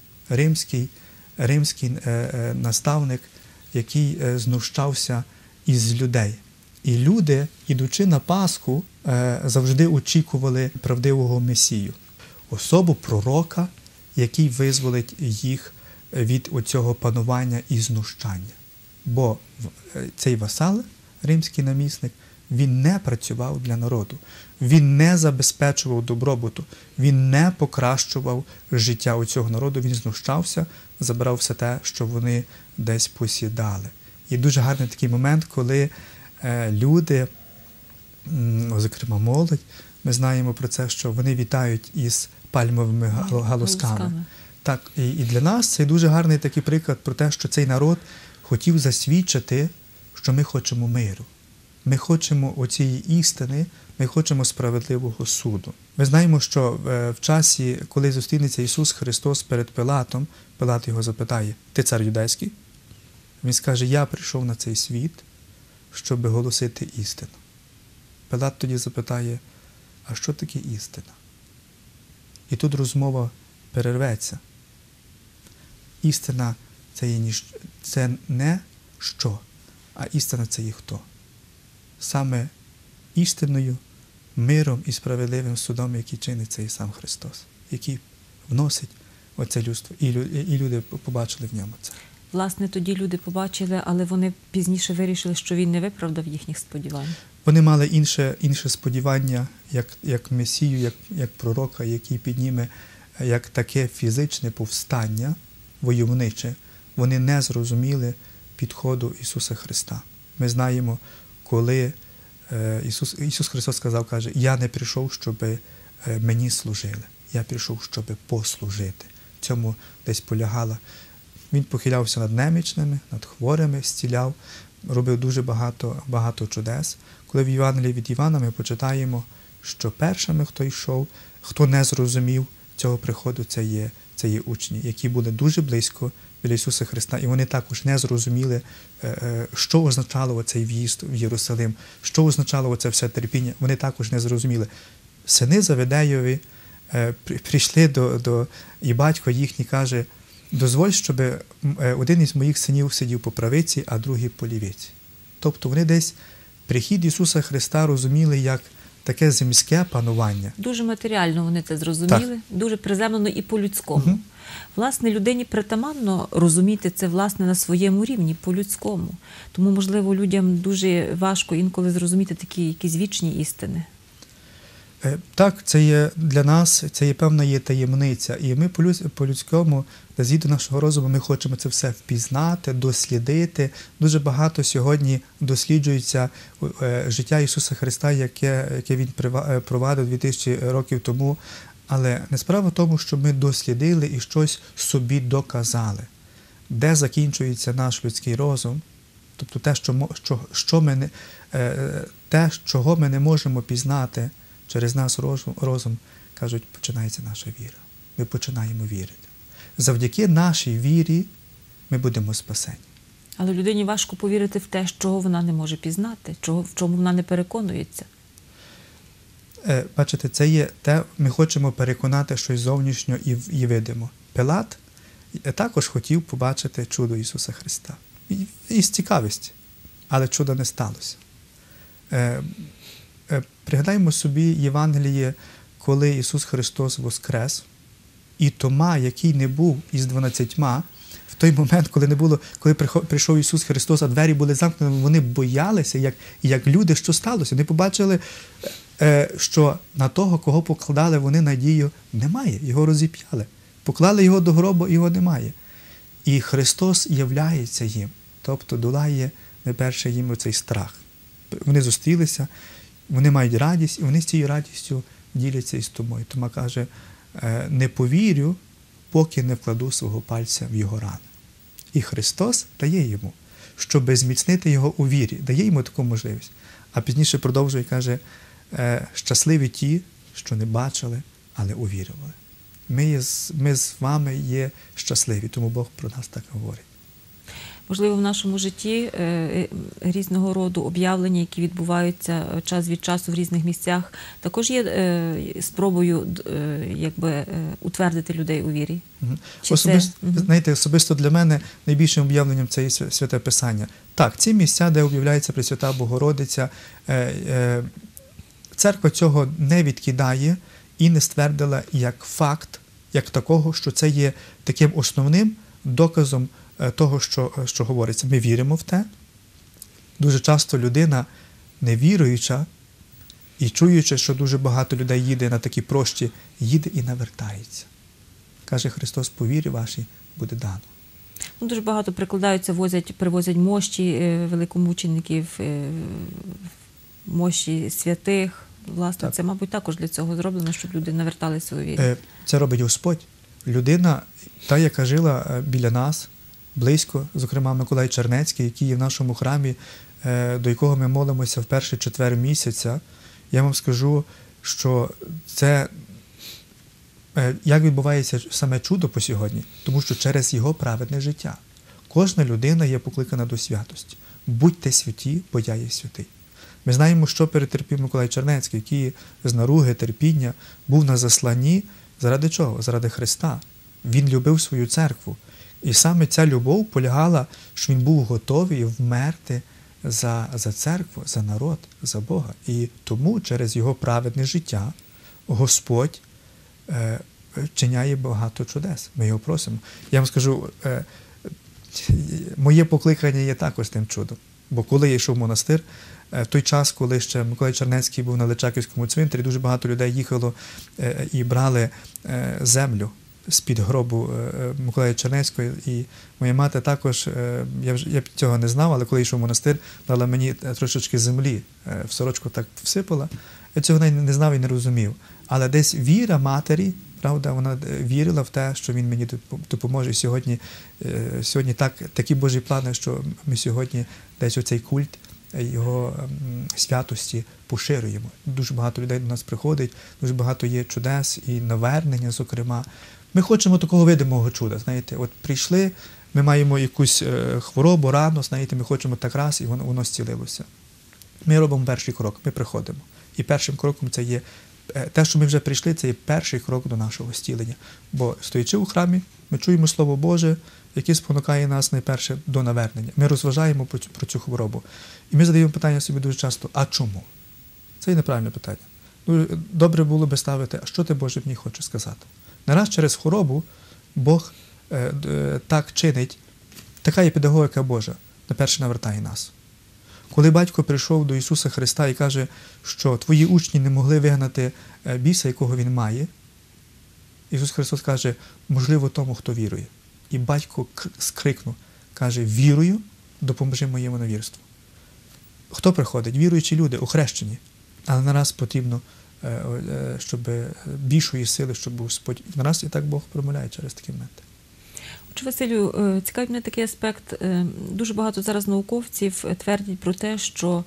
римський наставник, який знущався із людей. І люди, ідучи на Пасху, завжди очікували правдивого Месію, особу пророка, який визволить їх від оцього панування і знущання. Бо цей васал, римський намісник, він не працював для народу, він не забезпечував добробуту, він не покращував життя у цього народу, він знущався, забирав все те, що вони десь посідали. І дуже гарний такий момент, коли люди, зокрема молодь, ми знаємо про це, що вони вітають із пальмовими галузками. Так, і для нас це дуже гарний такий приклад про те, що цей народ хотів засвідчити, що ми хочемо миру. Ми хочемо оцієї істини, ми хочемо справедливого суду. Ми знаємо, що в часі, коли зустрінеться Ісус Христос перед Пилатом, Пилат його запитає: «Ти цар юдейський?» Він скаже: «Я прийшов на цей світ, щоб голосити істину». Пилат тоді запитає: «А що таке істина?» І тут розмова перерветься. Істина – це не що, а істина – це є хто. Саме істинною, миром і справедливим судом, який чинить цей сам Христос, який вносить оце людство. І люди побачили в ньому це. Власне, тоді люди побачили, але вони пізніше вирішили, що він не виправдав їхніх сподівань. Вони мали інше сподівання, як Месію, як пророка, який підніме як таке фізичне повстання, войовниче. Вони не зрозуміли підходу Ісуса Христа. Ми знаємо, коли Ісус Христос сказав, каже: «Я не прийшов, щоб мені служили. Я прийшов, щоб послужити». В цьому десь полягала. Він похилявся над немічними, над хворими, зціляв, робив дуже багато чудес. Коли в Євангелії від Івана ми почитаємо, що першими, хто йшов, хто не зрозумів цього приходу, це є учні, які були дуже близько біля Ісуса Христа, і вони також не зрозуміли, що означало оцей в'їзд в Єрусалим, що означало оце все терпіння. Вони також не зрозуміли. Сини Заведеєві прийшли і батько їхній каже: «Дозволь, щоб один із моїх синів сидів по правиці, а другий по лівиці». Тобто вони десь прихід Ісуса Христа розуміли як таке земське панування. Дуже матеріально вони це зрозуміли, дуже приземлено і по-людському. Власне, людині притаманно розуміти це, власне, на своєму рівні, по-людському. Тому, можливо, людям дуже важко інколи зрозуміти такі якісь вічні істини. Так, це є для нас, це є певна є таємниця. І ми по-людському, згідно нашого розуму, ми хочемо це все впізнати, дослідити. Дуже багато сьогодні досліджується життя Ісуса Христа, яке Він провадив 2000 років тому. Але не справа в тому, що ми дослідили і щось собі доказали. Де закінчується наш людський розум, тобто те, чого ми не можемо пізнати через наш розум, кажуть, починається наша віра. Ми починаємо вірити. Завдяки нашій вірі ми будемо спасені. Але людині важко повірити в те, чого вона не може пізнати, в чому вона не переконується. Бачите, це є те, ми хочемо переконати щось зовнішньо і видимо. Пилат також хотів побачити чудо Ісуса Христа. І з цікавості. Але чуда не сталося. Пригадаємо собі Євангеліє, коли Ісус Христос воскрес, і Тома, який не був із 12, в той момент, коли прийшов Ісус Христос, а двері були замкнені, вони боялися, як люди, що сталося. Вони побачили, що на того, кого покладали вони надію, немає, його розіп'яли. Поклали його до гробу, його немає. І Христос являється їм, тобто долає найперше їм оцей страх. Вони зустрілися, вони мають радість, і вони з цією радістю діляться із Томою. Тома каже, не повірю, поки не вкладу свого пальця в його рани. І Христос дає йому, щоб зміцнити його у вірі, дає йому таку можливість. А пізніше продовжує і каже, щасливі ті, що не бачили, але увірували. Ми з вами є щасливі, тому Бог про нас так говорить. Можливо, в нашому житті різного роду об'явлення, які відбуваються час від часу в різних місцях, також є спробою утвердити людей у вірі. Особисто для мене найбільшим об'явленням це є Святе Писання. Так, ці місця, де об'являється Пресвята Богородиця, церква цього не відкидає і не ствердила як факт, як такого, що це є таким основним доказом того, що говориться. Ми віримо в те. Дуже часто людина, невіруюча і чуючи, що дуже багато людей їде на такі прощі, їде і навертається. Каже Христос, по вірі вашій буде дано. Дуже багато прикладаються, привозять мощі великомучеників, мощі святих. Власне, це, мабуть, також для цього зроблено, щоб люди наверталися у вірі. Це робить Господь. Людина, та, яка жила біля нас, близько, зокрема Миколай Чернецький, який є в нашому храмі, до якого ми молимося в перший четвер місяця, я вам скажу, що це, як відбувається саме чудо по сьогодні, тому що через його праведне життя. Кожна людина є покликана до святості. Будьте святі, бо я є святий. Ми знаємо, що перетерпів Миколай Чернецький, який з наруги, терпіння був на засланні. Заради чого? Заради Христа. Він любив свою церкву. І саме ця любов полягала, що він був готовий вмерти за церкву, за народ, за Бога. І тому через його праведне життя Господь вчиняє багато чудес. Ми його просимо. Я вам скажу, моє покликання є також тим чудом. Бо коли я йшов в монастир, в той час, коли ще Миколай Чернецький був на Личаківському цвинтарі, дуже багато людей їхало і брали землю з-під гробу Миколая Чернецького. І моя мати також, я цього не знав, але коли йшов в монастир, дала мені трошечки землі, в сорочку так всипала. Я цього не знав і не розумів. Але десь віра матері, правда, вона вірила в те, що він мені допоможе. І сьогодні такі Божі плани, що ми сьогодні десь оцей культ його святості поширюємо. Дуже багато людей до нас приходить, дуже багато є чудес і навернення, зокрема. Ми хочемо такого видимого чуда, знаєте, от прийшли, ми маємо якусь хворобу, рану, знаєте, ми хочемо так раз, і воно зцілилося. Ми робимо перший крок, ми приходимо. І першим кроком це є, те, що ми вже прийшли, це є перший крок до нашого зцілення. Бо стоячи у храмі, ми чуємо Слово Боже, яке спонукає нас найперше до навернення. Ми розважаємо про цю хворобу. І ми задаємо питання собі дуже часто, а чому? Це є неправильне питання. Добре було би ставити, а що ти, Боже, мені хочеш сказати? Не раз через хворобу Бог так чинить, така є педагогіка Божа, найперше навертає нас. Коли батько прийшов до Ісуса Христа і каже, що твої учні не могли вигнати біса, якого він має, Ісус Христос каже, можливо, тому, хто вірує. І батько скрикнув, каже, вірую, допоможи моєму невірству. Хто приходить? Віруючі люди, охрещені. Але нараз потрібно, щоб більшої сили, щоб був Господь. Нараз і так Бог промовляє через такі моменти. Отже, Василю, цікавий мене такий аспект. Дуже багато зараз науковців твердять про те, що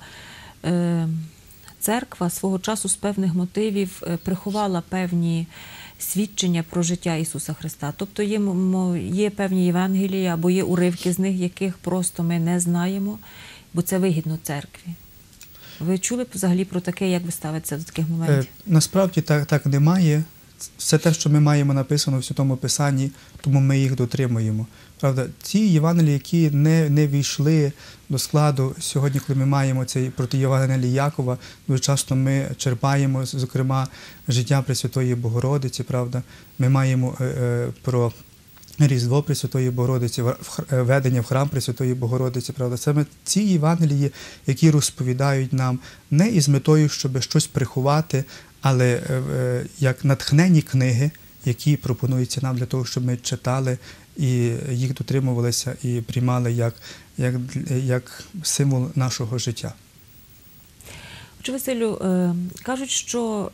церква свого часу з певних мотивів приховала певні свідчення про життя Ісуса Христа. Тобто є певні Євангелії або є уривки з них, яких просто ми не знаємо, бо це вигідно церкві. Ви чули взагалі про таке, як ви ставитеся до таких моментів? Насправді так немає. Все те, що ми маємо написано в Святому Писанні, тому ми їх дотримуємо. Правда, ті Євангелії, які не війшли до складу, сьогодні, коли ми маємо цей проти Євангелії Якова, дуже часто ми черпаємо, зокрема, життя Пресвятої Богородиці, правда, ми маємо про Різдво Пресвятої Богородиці, ведення в храм Пресвятої Богородиці, правда, саме ці Євангелії, які розповідають нам не із метою, щоб щось приховати, але як натхнені книги, які пропонуються нам для того, щоб ми читали і їх дотримувалися і приймали як символ нашого життя. Отже, Василю, кажуть, що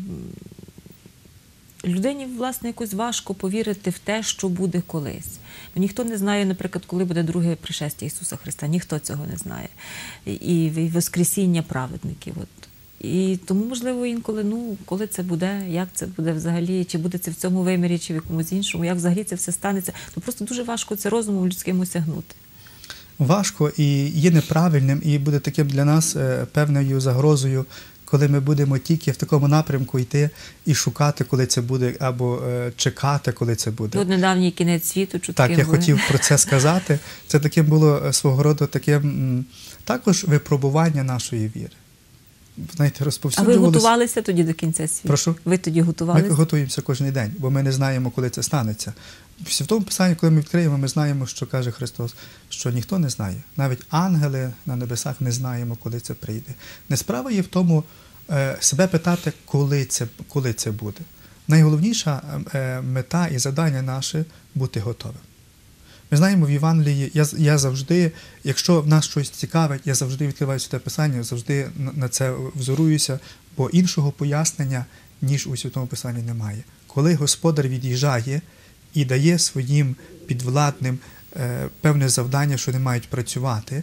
людині, власне, якось важко повірити в те, що буде колись. Ніхто не знає, наприклад, коли буде друге пришестя Ісуса Христа. Ніхто цього не знає. І воскресіння праведників. І тому, можливо, інколи, коли це буде, як це буде взагалі, чи буде це в цьому вимірі, чи в якомусь іншому, як взагалі це все станеться, то просто дуже важко це розумом людським осягнути. Важко і є неправильним, і буде таким для нас певною загрозою, коли ми будемо тільки в такому напрямку йти і шукати, коли це буде, або чекати, коли це буде. От недавній кінець світу чутки. Так, я хотів про це сказати. Це таким було свого роду таким також випробування нашої віри. Знаєте, А ви готувалися тоді до кінця світу? Прошу? Ви тоді готувалися? Ми готуємося кожен день, бо ми не знаємо, коли це станеться. В Святому Писанні, коли ми відкриємо, ми знаємо, що каже Христос, що ніхто не знає. Навіть ангели на небесах не знаємо, коли це прийде. Не справа є в тому себе питати, коли це буде. Найголовніша мета і завдання наше – бути готовим. Ми знаємо в Євангелії, я завжди, якщо в нас щось цікавить, я завжди відкриваю Святе Писання, завжди на це взоруюся, бо іншого пояснення, ніж у Святому Писанні, немає. Коли Господар від'їжджає і дає своїм підвладним певне завдання, що вони мають працювати,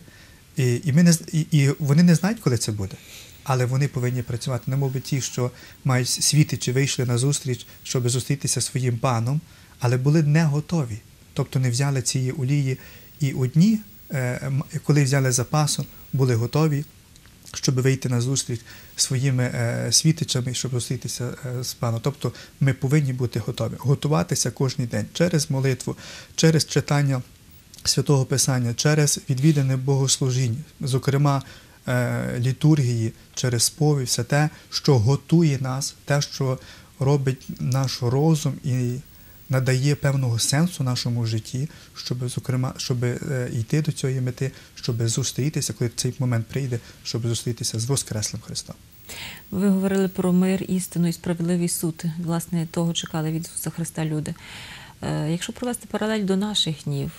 і вони не знають, коли це буде, але вони повинні працювати. Не мов би ті, що мають світичі, вийшли на зустріч, щоб зустрітися зі своїм паном, але були не готові. Тобто не взяли цієї олії, і одні, коли взяли запасом, були готові, щоб вийти на зустріч своїми світичами, щоб зустрітися з паном. Тобто ми повинні бути готові. Готуватися кожен день через молитву, через читання Святого Писання, через відвідане богослужіння, зокрема літургії, через сповідь, все те, що готує нас, те, що робить наш розум і надає певного сенсу нашому житті, щоб йти до цієї мети, щоб зустрітися, коли цей момент прийде, щоб зустрітися з Воскреслим Христом. Ви говорили про мир, істину і справедливий суд. Власне, того чекали від Ісуса Христа люди. Якщо провести паралель до наших днів,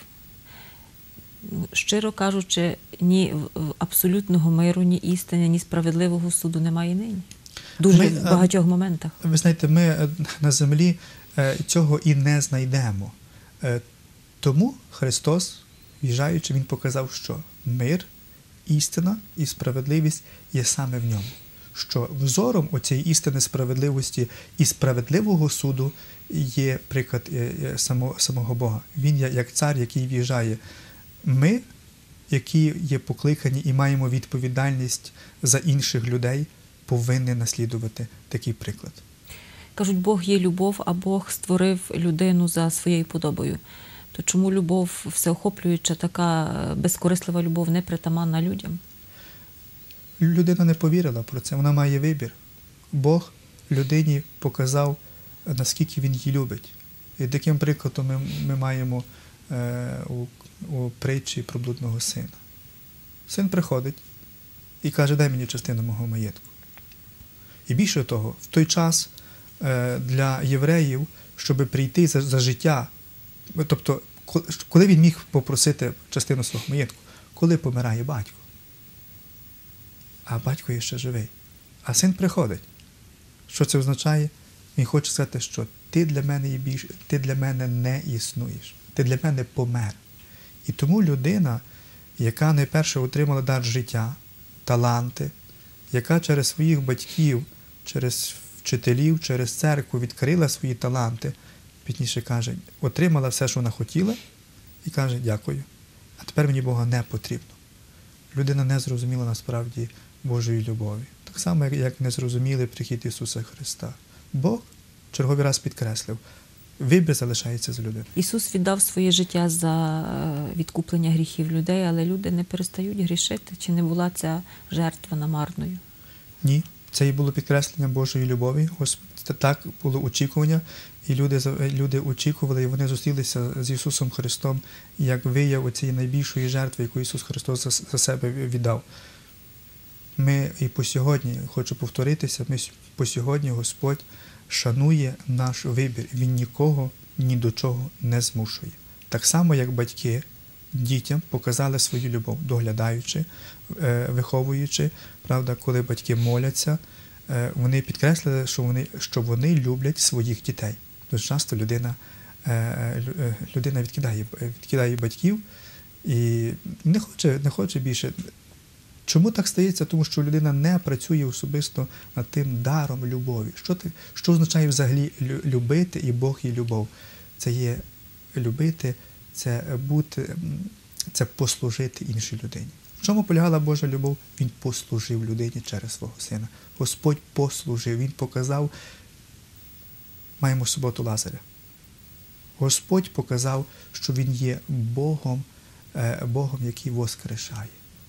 щиро кажучи, ні абсолютного миру, ні істини, ні справедливого суду немає нині. Дуже в багатьох моментах. Ви знаєте, ми на землі цього і не знайдемо. Тому Христос, в'їжджаючи, Він показав, що мир, істина і справедливість є саме в ньому. Що взором оцієї істини, справедливості і справедливого суду є приклад самого Бога. Він як цар, який в'їжджає. Ми, які є покликані і маємо відповідальність за інших людей, повинні наслідувати такий приклад. Кажуть, Бог є любов, а Бог створив людину за своєю подобою. То чому любов всеохоплююча, така безкорислива любов не притаманна людям? Людина не повірила про це, вона має вибір. Бог людині показав, наскільки Він її любить. І таким прикладом ми маємо у притчі про блудного сина. Син приходить і каже, дай мені частину мого маєтку. І більше того, в той час для євреїв, щоб прийти за життя, тобто, коли він міг попросити частину свого маєтку? Коли помирає батько. А батько є ще живий. А син приходить. Що це означає? Він хоче сказати, що ти для мене не існуєш. Ти для мене помер. І тому людина, яка найперше отримала дар життя, таланти, яка через своїх батьків, через вчителів, через церкву відкрила свої таланти, пізніше каже, отримала все, що вона хотіла, і каже, дякую. А тепер мені Бога не потрібно. Людина не зрозуміла насправді Божої любові. Так само, як не зрозуміли прихід Ісуса Христа. Бог черговий раз підкреслив, вибір залишається за людиною. Ісус віддав своє життя за відкуплення гріхів людей, але люди не перестають грішити. Чи не була ця жертва намарною? Ні. Це і було підкреслення Божої любові. Так було очікування, і люди очікували, і вони зустрілися з Ісусом Христом, як вияв оцієї найбільшої жертви, яку Ісус Христос за себе віддав. Ми і по сьогодні, хочу повторитися, по сьогодні Господь шанує наш вибір. Він нікого ні до чого не змушує. Так само, як батьки дітям показали свою любов, доглядаючи, виховуючи. Правда, коли батьки моляться, вони підкреслили, що вони люблять своїх дітей. Дуже часто людина відкидає батьків і не хоче більше. Чому так стається? Тому що людина не працює особисто над тим даром любові. Що означає взагалі любити і Бог є любов? Це є любити, це послужити іншій людині. В чому полягала Божа любов? Він послужив людині через свого Сина. Господь послужив, Він показав, маємо в суботу Лазаря. Господь показав, що Він є Богом, який воскрешає.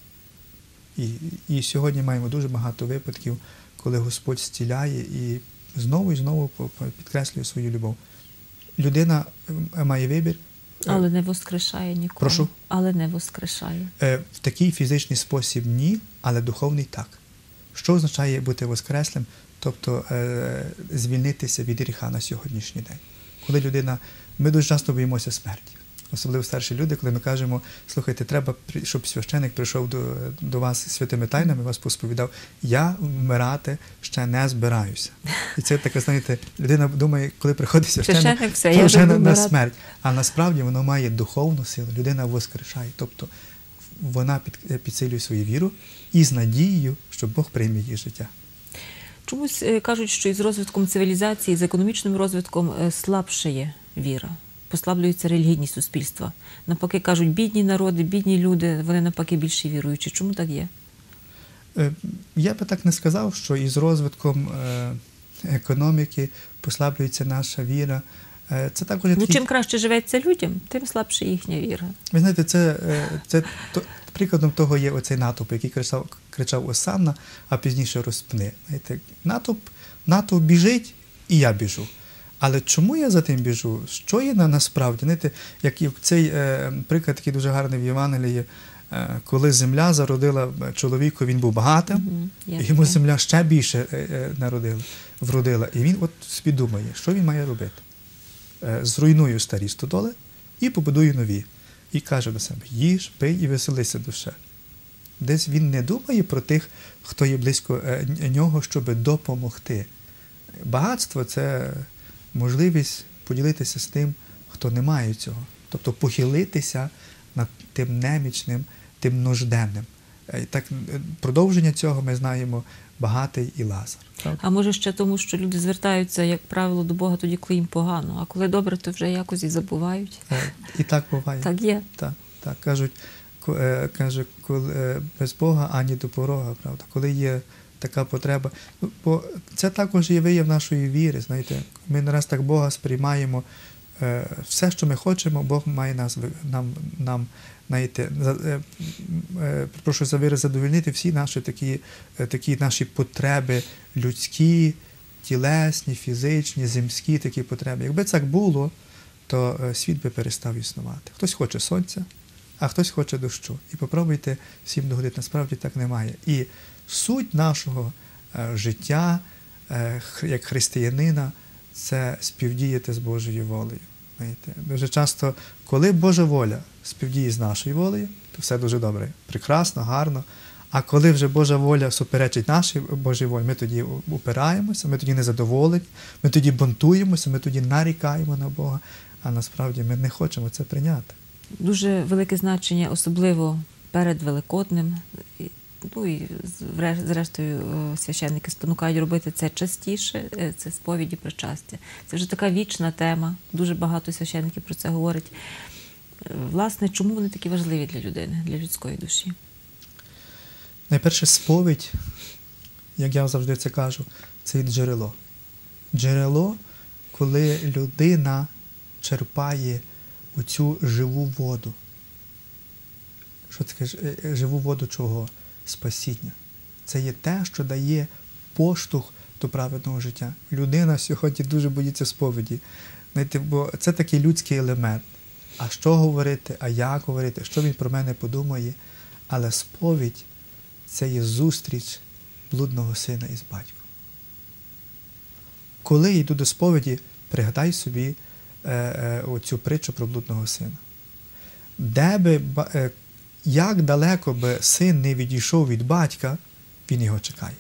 І сьогодні маємо дуже багато випадків, коли Господь зціляє і знову підкреслює свою любов. Людина має вибір. Але не воскрешає ніколи. Прошу? Але не воскрешає. В такий фізичний спосіб ні, але духовний так. Що означає бути воскреслим? Тобто звільнитися від гріха на сьогоднішній день. Коли людина, ми дуже часто боїмося смерті. Особливо старші люди, коли ми кажемо, слухайте, треба, щоб священик прийшов до вас святими тайнами, вас посповідав, я вмирати ще не збираюся. І це таке, знаєте, людина думає, коли приходить священик, то вже на смерть. А насправді воно має духовну силу, людина воскрешає. Тобто вона підсилює свою віру і з надією, що Бог прийме її життя. Чомусь кажуть, що із розвитком цивілізації, з економічним розвитком слабшає віра. Послаблюється релігійність суспільства. Навпаки, кажуть, бідні народи, бідні люди, вони навпаки більше віруючі. Чому так є? Я би так не сказав, що із розвитком економіки послаблюється наша віра. Це також чим краще живеться людям, тим слабше їхня віра. Ви знаєте, прикладом того є оцей натовп, який кричав «Осанна», а пізніше «Розпни». Знаєте, натовп біжить, і я біжу. Але чому я за тим біжу? Що є насправді? Знаєте, як і цей приклад, який дуже гарний в Євангелії, коли земля зародила чоловіку, він був багатим, і йому земля ще більше вродила. І він от собі думає, що він має робити? Зруйную старі стодоли і побудую нові. І каже до себе, їж, пий і веселися душе. Десь він не думає про тих, хто є близько нього, щоб допомогти. Багатство – це можливість поділитися з тим, хто не має цього. Тобто похилитися над тим немічним, тим нужденним. Так, продовження цього ми знаємо багатий і Лазар. Правда? А може ще тому, що люди звертаються, як правило, до Бога тоді, коли їм погано, а коли добре, то вже якось і забувають. І так буває. Так є. Так. Каже, коли без Бога ані до порога, правда. Коли є така потреба. Бо це також є вияв нашої віри, знаєте. Ми не раз так Бога сприймаємо. Все, що ми хочемо, Бог має нам знаєте, прошу за вираз, задовольнити всі наші такі наші потреби людські, тілесні, фізичні, земські такі потреби. Якби так було, то світ би перестав існувати. Хтось хоче сонця, а хтось хоче дощу. І попробуйте всім догодити. Насправді так немає. І суть нашого життя як християнина – це співдіяти з Божою волею. Знаєте, дуже часто, коли Божа воля співдіє з нашою волею, то все дуже добре, прекрасно, гарно. А коли вже Божа воля суперечить нашій Божій волі, ми тоді упираємося, ми тоді незадоволені, ми тоді бунтуємося, ми тоді нарікаємо на Бога, а насправді ми не хочемо це прийняти. Дуже велике значення, особливо перед Великоднем. Ну і зрештою священники спонукають робити це частіше, це сповіді причастя. Це вже така вічна тема, дуже багато священників про це говорять. Власне, чому вони такі важливі для людини, для людської душі? Найперше, сповідь, як я завжди це кажу, це є джерело. Джерело, коли людина черпає оцю живу воду. Що таке живу воду чого? Спасіння. Це є те, що дає поштовх до праведного життя. Людина сьогодні дуже боїться сповіді. Знаєте, бо це такий людський елемент. А що говорити, а як говорити, що він про мене подумає. Але сповідь – це є зустріч блудного сина із батьком. Коли я йду до сповіді, пригадай собі оцю притчу про блудного сина. Як далеко би син не відійшов від батька, він його чекає.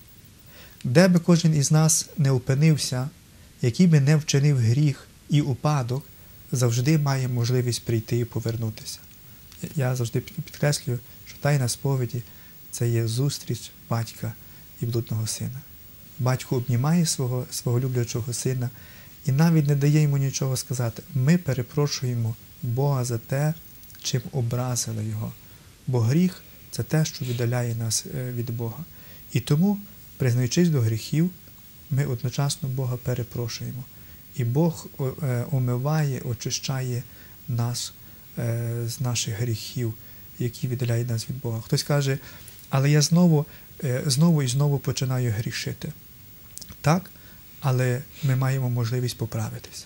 Де би кожен із нас не опинився, який би не вчинив гріх і упадок, завжди має можливість прийти і повернутися. Я завжди підкреслюю, що тайна сповіді – це є зустріч батька і блудного сина. Батько обнімає свого люблячого сина і навіть не дає йому нічого сказати. Ми перепрошуємо Бога за те, чим образили Його. Бо гріх – це те, що віддаляє нас від Бога. І тому, признаючись до гріхів, ми одночасно Бога перепрошуємо. І Бог омиває, очищає нас з наших гріхів, які віддаляють нас від Бога. Хтось каже, але я знову і знову починаю грішити. Так, але ми маємо можливість поправитися.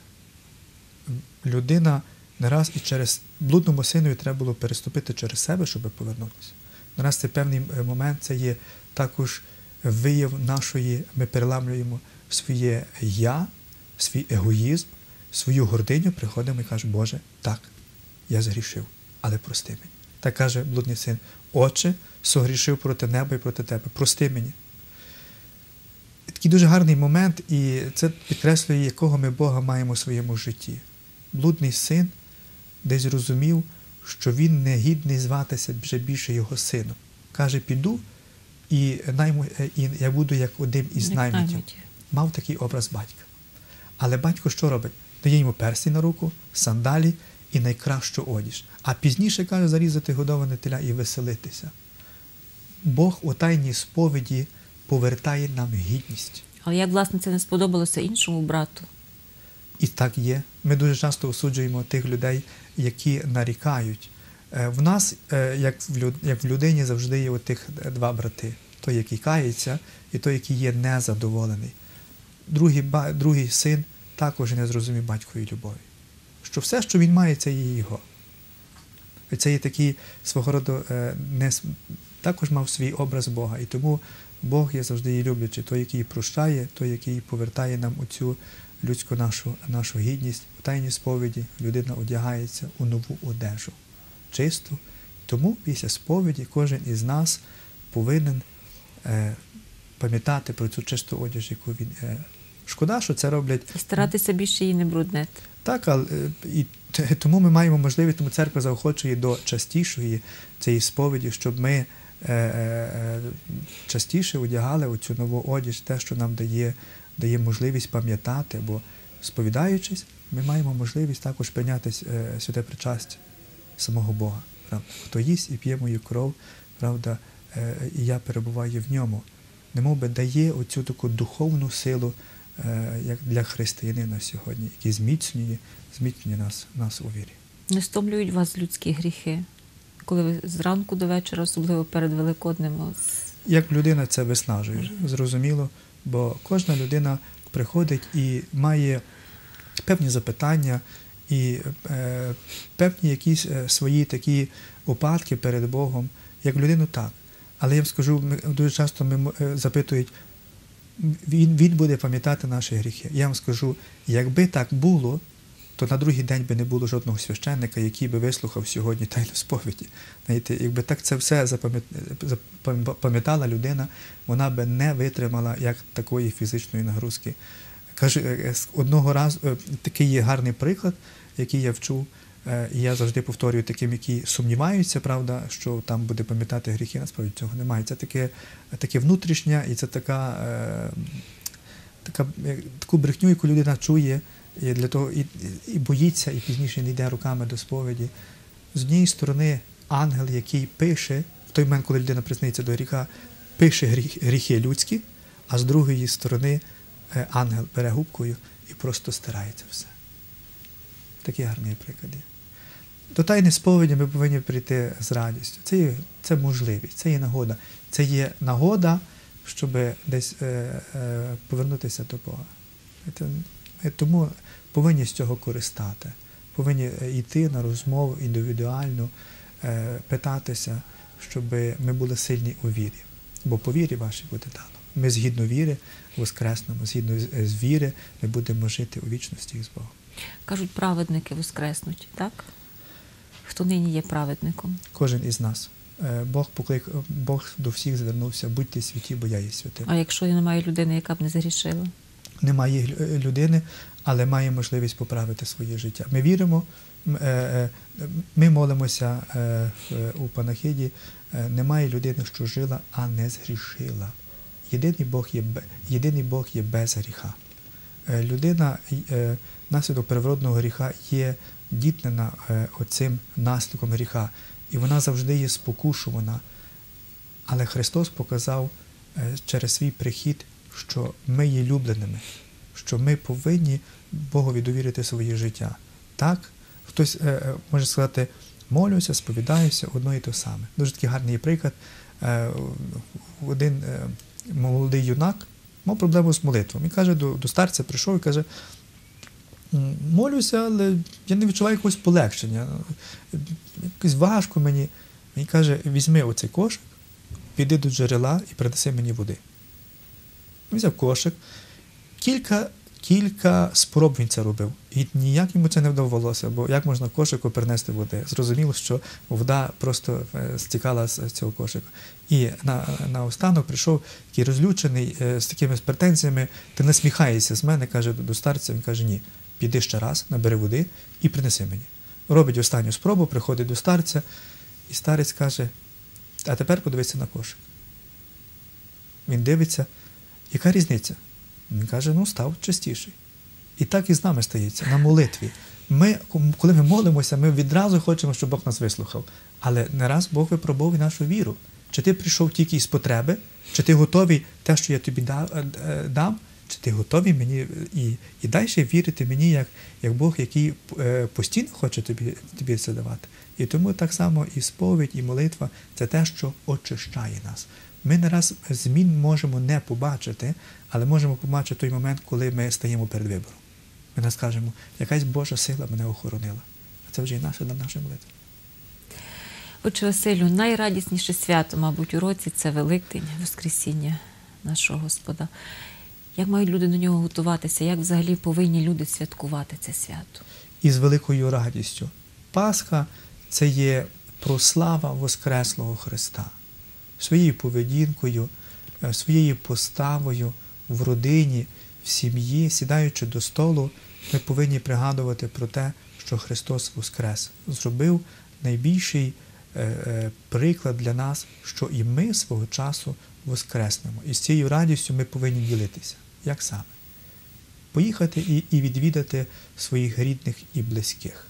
Людина не раз і через блудному синові треба було переступити через себе, щоб повернутися. Не раз це певний момент, це є також вияв нашої, ми переламлюємо своє «я», свій егоїзм, свою гординю, приходимо і кажемо, Боже, так, я згрішив, але прости мені. Так каже блудний син, Отче, согрішив проти неба і проти тебе, прости мені. Такий дуже гарний момент, і це підкреслює, якого ми Бога маємо у своєму житті. Блудний син десь зрозумів, що він не гідний зватися вже більше його сином. Каже, піду, і я буду як один із наймитів. Мав такий образ батька. Але батько що робить? Дає йому перстень на руку, сандалі і найкращу одіж. А пізніше, каже, зарізати годоване теля і веселитися. Бог у тайній сповіді повертає нам гідність. Але як, власне, це не сподобалося іншому брату? І так є. Ми дуже часто осуджуємо тих людей, які нарікають. В нас, як в людині, завжди є отих два брати. Той, який кається, і той, який є незадоволений. Другий син також не зрозумів батькової любові. Що все, що він має, це є його. І це є такий свого роду, також мав свій образ Бога. І тому Бог є завжди її люблячий. Той, який прощає, той, який повертає нам оцю людську нашу гідність. У тайній сповіді людина одягається у нову одежу. Чисту. Тому після сповіді кожен із нас повинен пам'ятати про цю чисту одяж, яку він... Шкода, що це роблять... І старатися більше її не бруднити. Так, і тому ми маємо можливість, тому церква заохочує до частішої цієї сповіді, щоб ми частіше одягали оцю нову одяж, те, що нам дає можливість пам'ятати, бо сповідаючись, ми маємо можливість також прийняти святе причастя самого Бога. Правда? Хто їсть і п'є мою кров, правда, і я перебуваю в ньому. Немов би дає оцю таку духовну силу, як для християнина сьогодні, який зміцнює нас у вірі. Не стомлюють вас людські гріхи, коли ви зранку до вечора, особливо перед Великоднем? Як людина це виснажує, зрозуміло, бо кожна людина приходить і має певні запитання, І певні якісь свої такі упадки перед Богом, як людину так. Але я вам скажу, дуже часто запитують, він буде пам'ятати наші гріхи. Я вам скажу, якби так було, то на другий день би не було жодного священника, який би вислухав сьогодні тайну сповіді. Знаєте, якби так це все запам'ятала людина, вона би не витримала як такої фізичної нагрузки. Кажу, одного разу, такий є гарний приклад, який я вчув, і я завжди повторюю таким, які сумніваються, правда, що там буде пам'ятати гріхи, насправді цього немає. Це таке внутрішнє, і це таку брехню, яку людина чує, і для того і боїться, і пізніше не йде руками до сповіді. З однієї сторони, ангел, який пише, в той момент, коли людина признається до гріха, пише гріхи людські, а з другої сторони ангел бере губкою і просто стирається все. Такий гарний приклад є. До тайни сповіді ми повинні прийти з радістю. Це можливість, це є нагода. Це є нагода, щоб десь повернутися до Бога. Тому повинні з цього користати. Повинні йти на розмову індивідуально, питатися, щоб ми були сильні у вірі. Бо по вірі вашій буде дано. Ми згідно віри воскреснемо, згідно з віри ми будемо жити у вічності з Богом. Кажуть, праведники воскреснуть, так? Хто нині є праведником? Кожен із нас. Бог до всіх звернувся, будьте святі, бо я є святим. А якщо немає людини, яка б не загрішила? Немає людини, але має можливість поправити своє життя. Ми віримо, ми молимося у панахиді, немає людини, що жила, а не згрішила. Єдиний Бог є без гріха. Людина внаслідок первородного гріха є дітнена оцим наслідком гріха. І вона завжди є спокушувана. Але Христос показав через свій прихід, що ми є любленими, що ми повинні Богові довірити своє життя. Так, хтось може сказати, молюся, сповідаюся, одно і те саме. Дуже такий гарний приклад. Один молодий юнак мав проблему з молитвою. Він каже, до старця прийшов і каже, молюся, але я не відчуваю якогось полегшення. Якось важко мені. Він каже, візьми оцей кошик, піди до джерела і принеси мені води. Він взяв кошик. Кілька спроб він це робив. І ніяк йому це не вдавалося, бо як можна кошику принести води? Зрозуміло, що вода просто стікала з цього кошика. І наостанок прийшов такий розлючений, з такими претензіями, ти насміхаєшся з мене, каже до старця. Він каже, ні, піди ще раз, набери води і принеси мені. Робить останню спробу, приходить до старця, і старець каже, а тепер подивися на кошик. Він дивиться, яка різниця? Він каже, став чистіший. І так і з нами стається, на молитві. Коли ми молимося, ми відразу хочемо, щоб Бог нас вислухав. Але не раз Бог випробовує нашу віру. Чи ти прийшов тільки із потреби, чи ти готовий те, що я тобі дам, чи ти готовий мені і далі вірити мені, як Бог, який постійно хоче тобі це давати. І тому так само і сповідь, і молитва – це те, що очищає нас. Ми не раз змін можемо не побачити, але можемо побачити той момент, коли ми стаємо перед вибором. Ми не скажемо, якась Божа сила мене охоронила. А це вже і наша молитва. Отче Василю, найрадісніше свято, мабуть, у році – це Великдень, Воскресіння нашого Господа. Як мають люди до нього готуватися? Як взагалі повинні люди святкувати це свято? І з великою радістю. Пасха – це є прослава Воскреслого Христа. Своєю поведінкою, своєю поставою в родині, в сім'ї, сідаючи до столу, ми повинні пригадувати про те, що Христос воскрес. Зробив найбільший приклад для нас, що і ми свого часу воскреснемо. І з цією радістю ми повинні ділитися. Як саме? Поїхати і відвідати своїх рідних і близьких.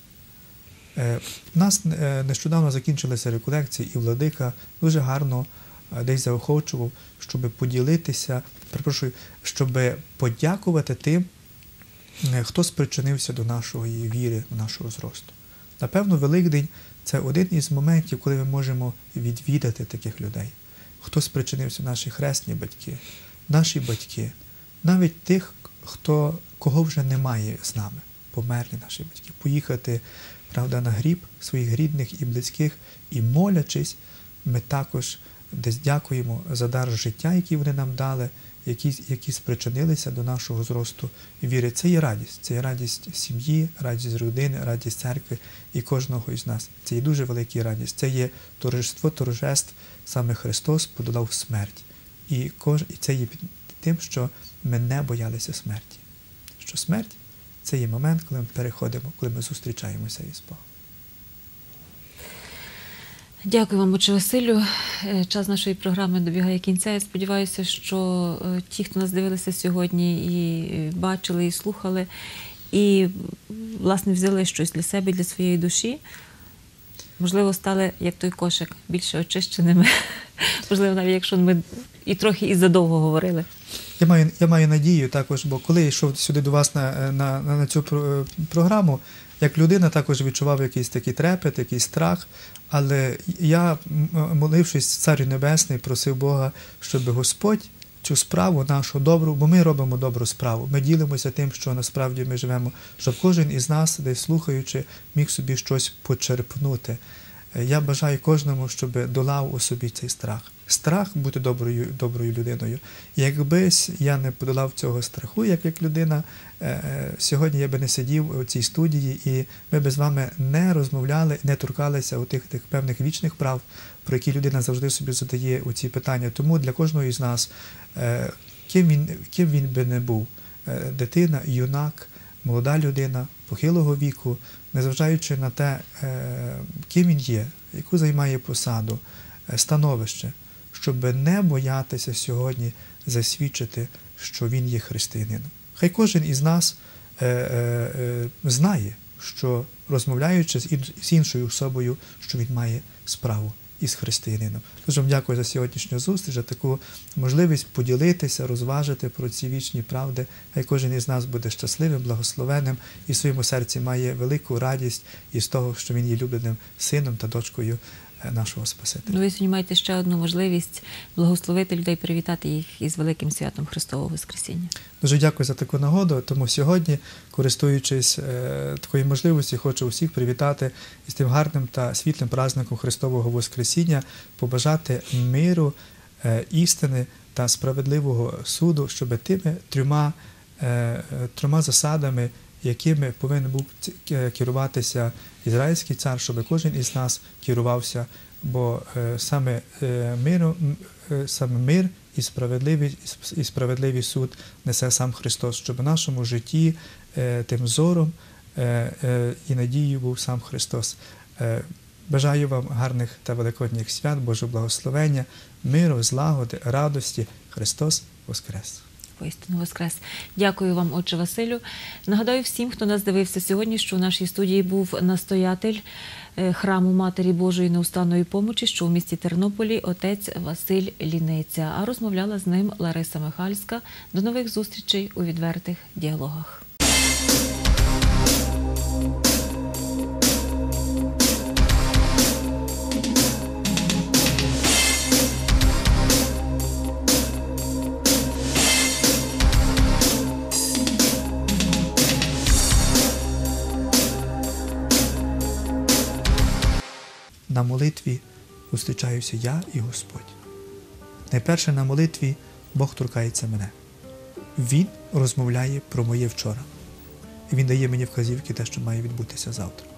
У нас нещодавно закінчилися реколекції, і владика дуже гарно десь заохочував, щоб поділитися, щоб подякувати тим, хто спричинився до нашої віри, до нашого зросту. Напевно, Великдень – це один із моментів, коли ми можемо відвідати таких людей. Хто спричинився, наші хресні батьки, наші батьки, навіть тих, кого вже немає з нами. померли наші батьки. Поїхати, правда, на гріб своїх рідних і близьких, і молячись, ми також десь дякуємо за дар життя, який вони нам дали, які спричинилися до нашого зросту віри. Це є радість сім'ї, радість родини, радість церкви і кожного із нас. Це є дуже велика радість. Це є торжество торжеств, саме Христос подолав смерть. І це є тим, що ми не боялися смерті. Що смерть – це є момент, коли ми переходимо, коли ми зустрічаємося із Богом. Дякую вам, отче Василю. Час нашої програми добігає кінця. Я сподіваюся, що ті, хто нас дивилися сьогодні, і бачили, і слухали, і, власне, взяли щось для себе, для своєї душі, можливо, стали, як той кошик, більше очищеними. Можливо, навіть якщо ми і трохи і задовго говорили. Я маю надію також, бо коли я йшов сюди до вас на цю програму, як людина також відчував якийсь такий трепет, якийсь страх, але я, молившись Царю Небесний, просив Бога, щоб Господь цю справу нашу добру, бо ми робимо добру справу, ми ділимося тим, що насправді ми живемо, щоб кожен із нас, десь слухаючи, міг собі щось почерпнути. Я бажаю кожному, щоб долав у собі цей страх. Страх бути доброю людиною. І якби я не подолав цього страху, як людина, сьогодні я би не сидів у цій студії, і ми б з вами не розмовляли, не торкалися у тих певних вічних прав, про які людина завжди собі задає у ці питання. Тому для кожного із нас, ким він би не був, дитина, юнак, молода людина, похилого віку, незважаючи на те, ким він є, яку займає посаду, становище, щоб не боятися сьогодні засвідчити, що він є християнином. Хай кожен із нас знає, що розмовляючи з іншою особою, що він має справу із християнином. Дуже вам дякую за сьогоднішню зустріч, за таку можливість поділитися, розважити про ці вічні правди. Хай кожен із нас буде щасливим, благословенним і в своєму серці має велику радість із того, що він є улюбленим сином та дочкою нашого Спасителя. Ви сьогодні маєте ще одну можливість благословити людей, привітати їх із великим святом Христового Воскресіння. Дуже дякую за таку нагоду, тому сьогодні, користуючись такою можливістю, хочу усіх привітати із тим гарним та світлим праздником Христового Воскресіння, побажати миру, істини та справедливого суду, щоб тими трьома засадами, якими повинен був керуватися ізраїльський цар, щоб кожен із нас керувався, бо саме мир і справедливий суд несе сам Христос, щоб в нашому житті тим зором і надією був сам Христос. Бажаю вам гарних та великодніх свят, Божого благословення, миру, злагоди, радості. Христос Воскрес! Воістину Воскрес. Дякую вам, отче Василю. Нагадаю всім, хто нас дивився сьогодні, що у нашій студії був настоятель храму Матері Божої Неустанної Помочі, що у місті Тернополі, отець Василь Ліниця. А розмовляла з ним Лариса Михальська. До нових зустрічей у відвертих діалогах. На молитві зустрічаюся я і Господь. Найперше на молитві Бог торкається мене. Він розмовляє про моє вчора. І Він дає мені вказівки те, що має відбутися завтра.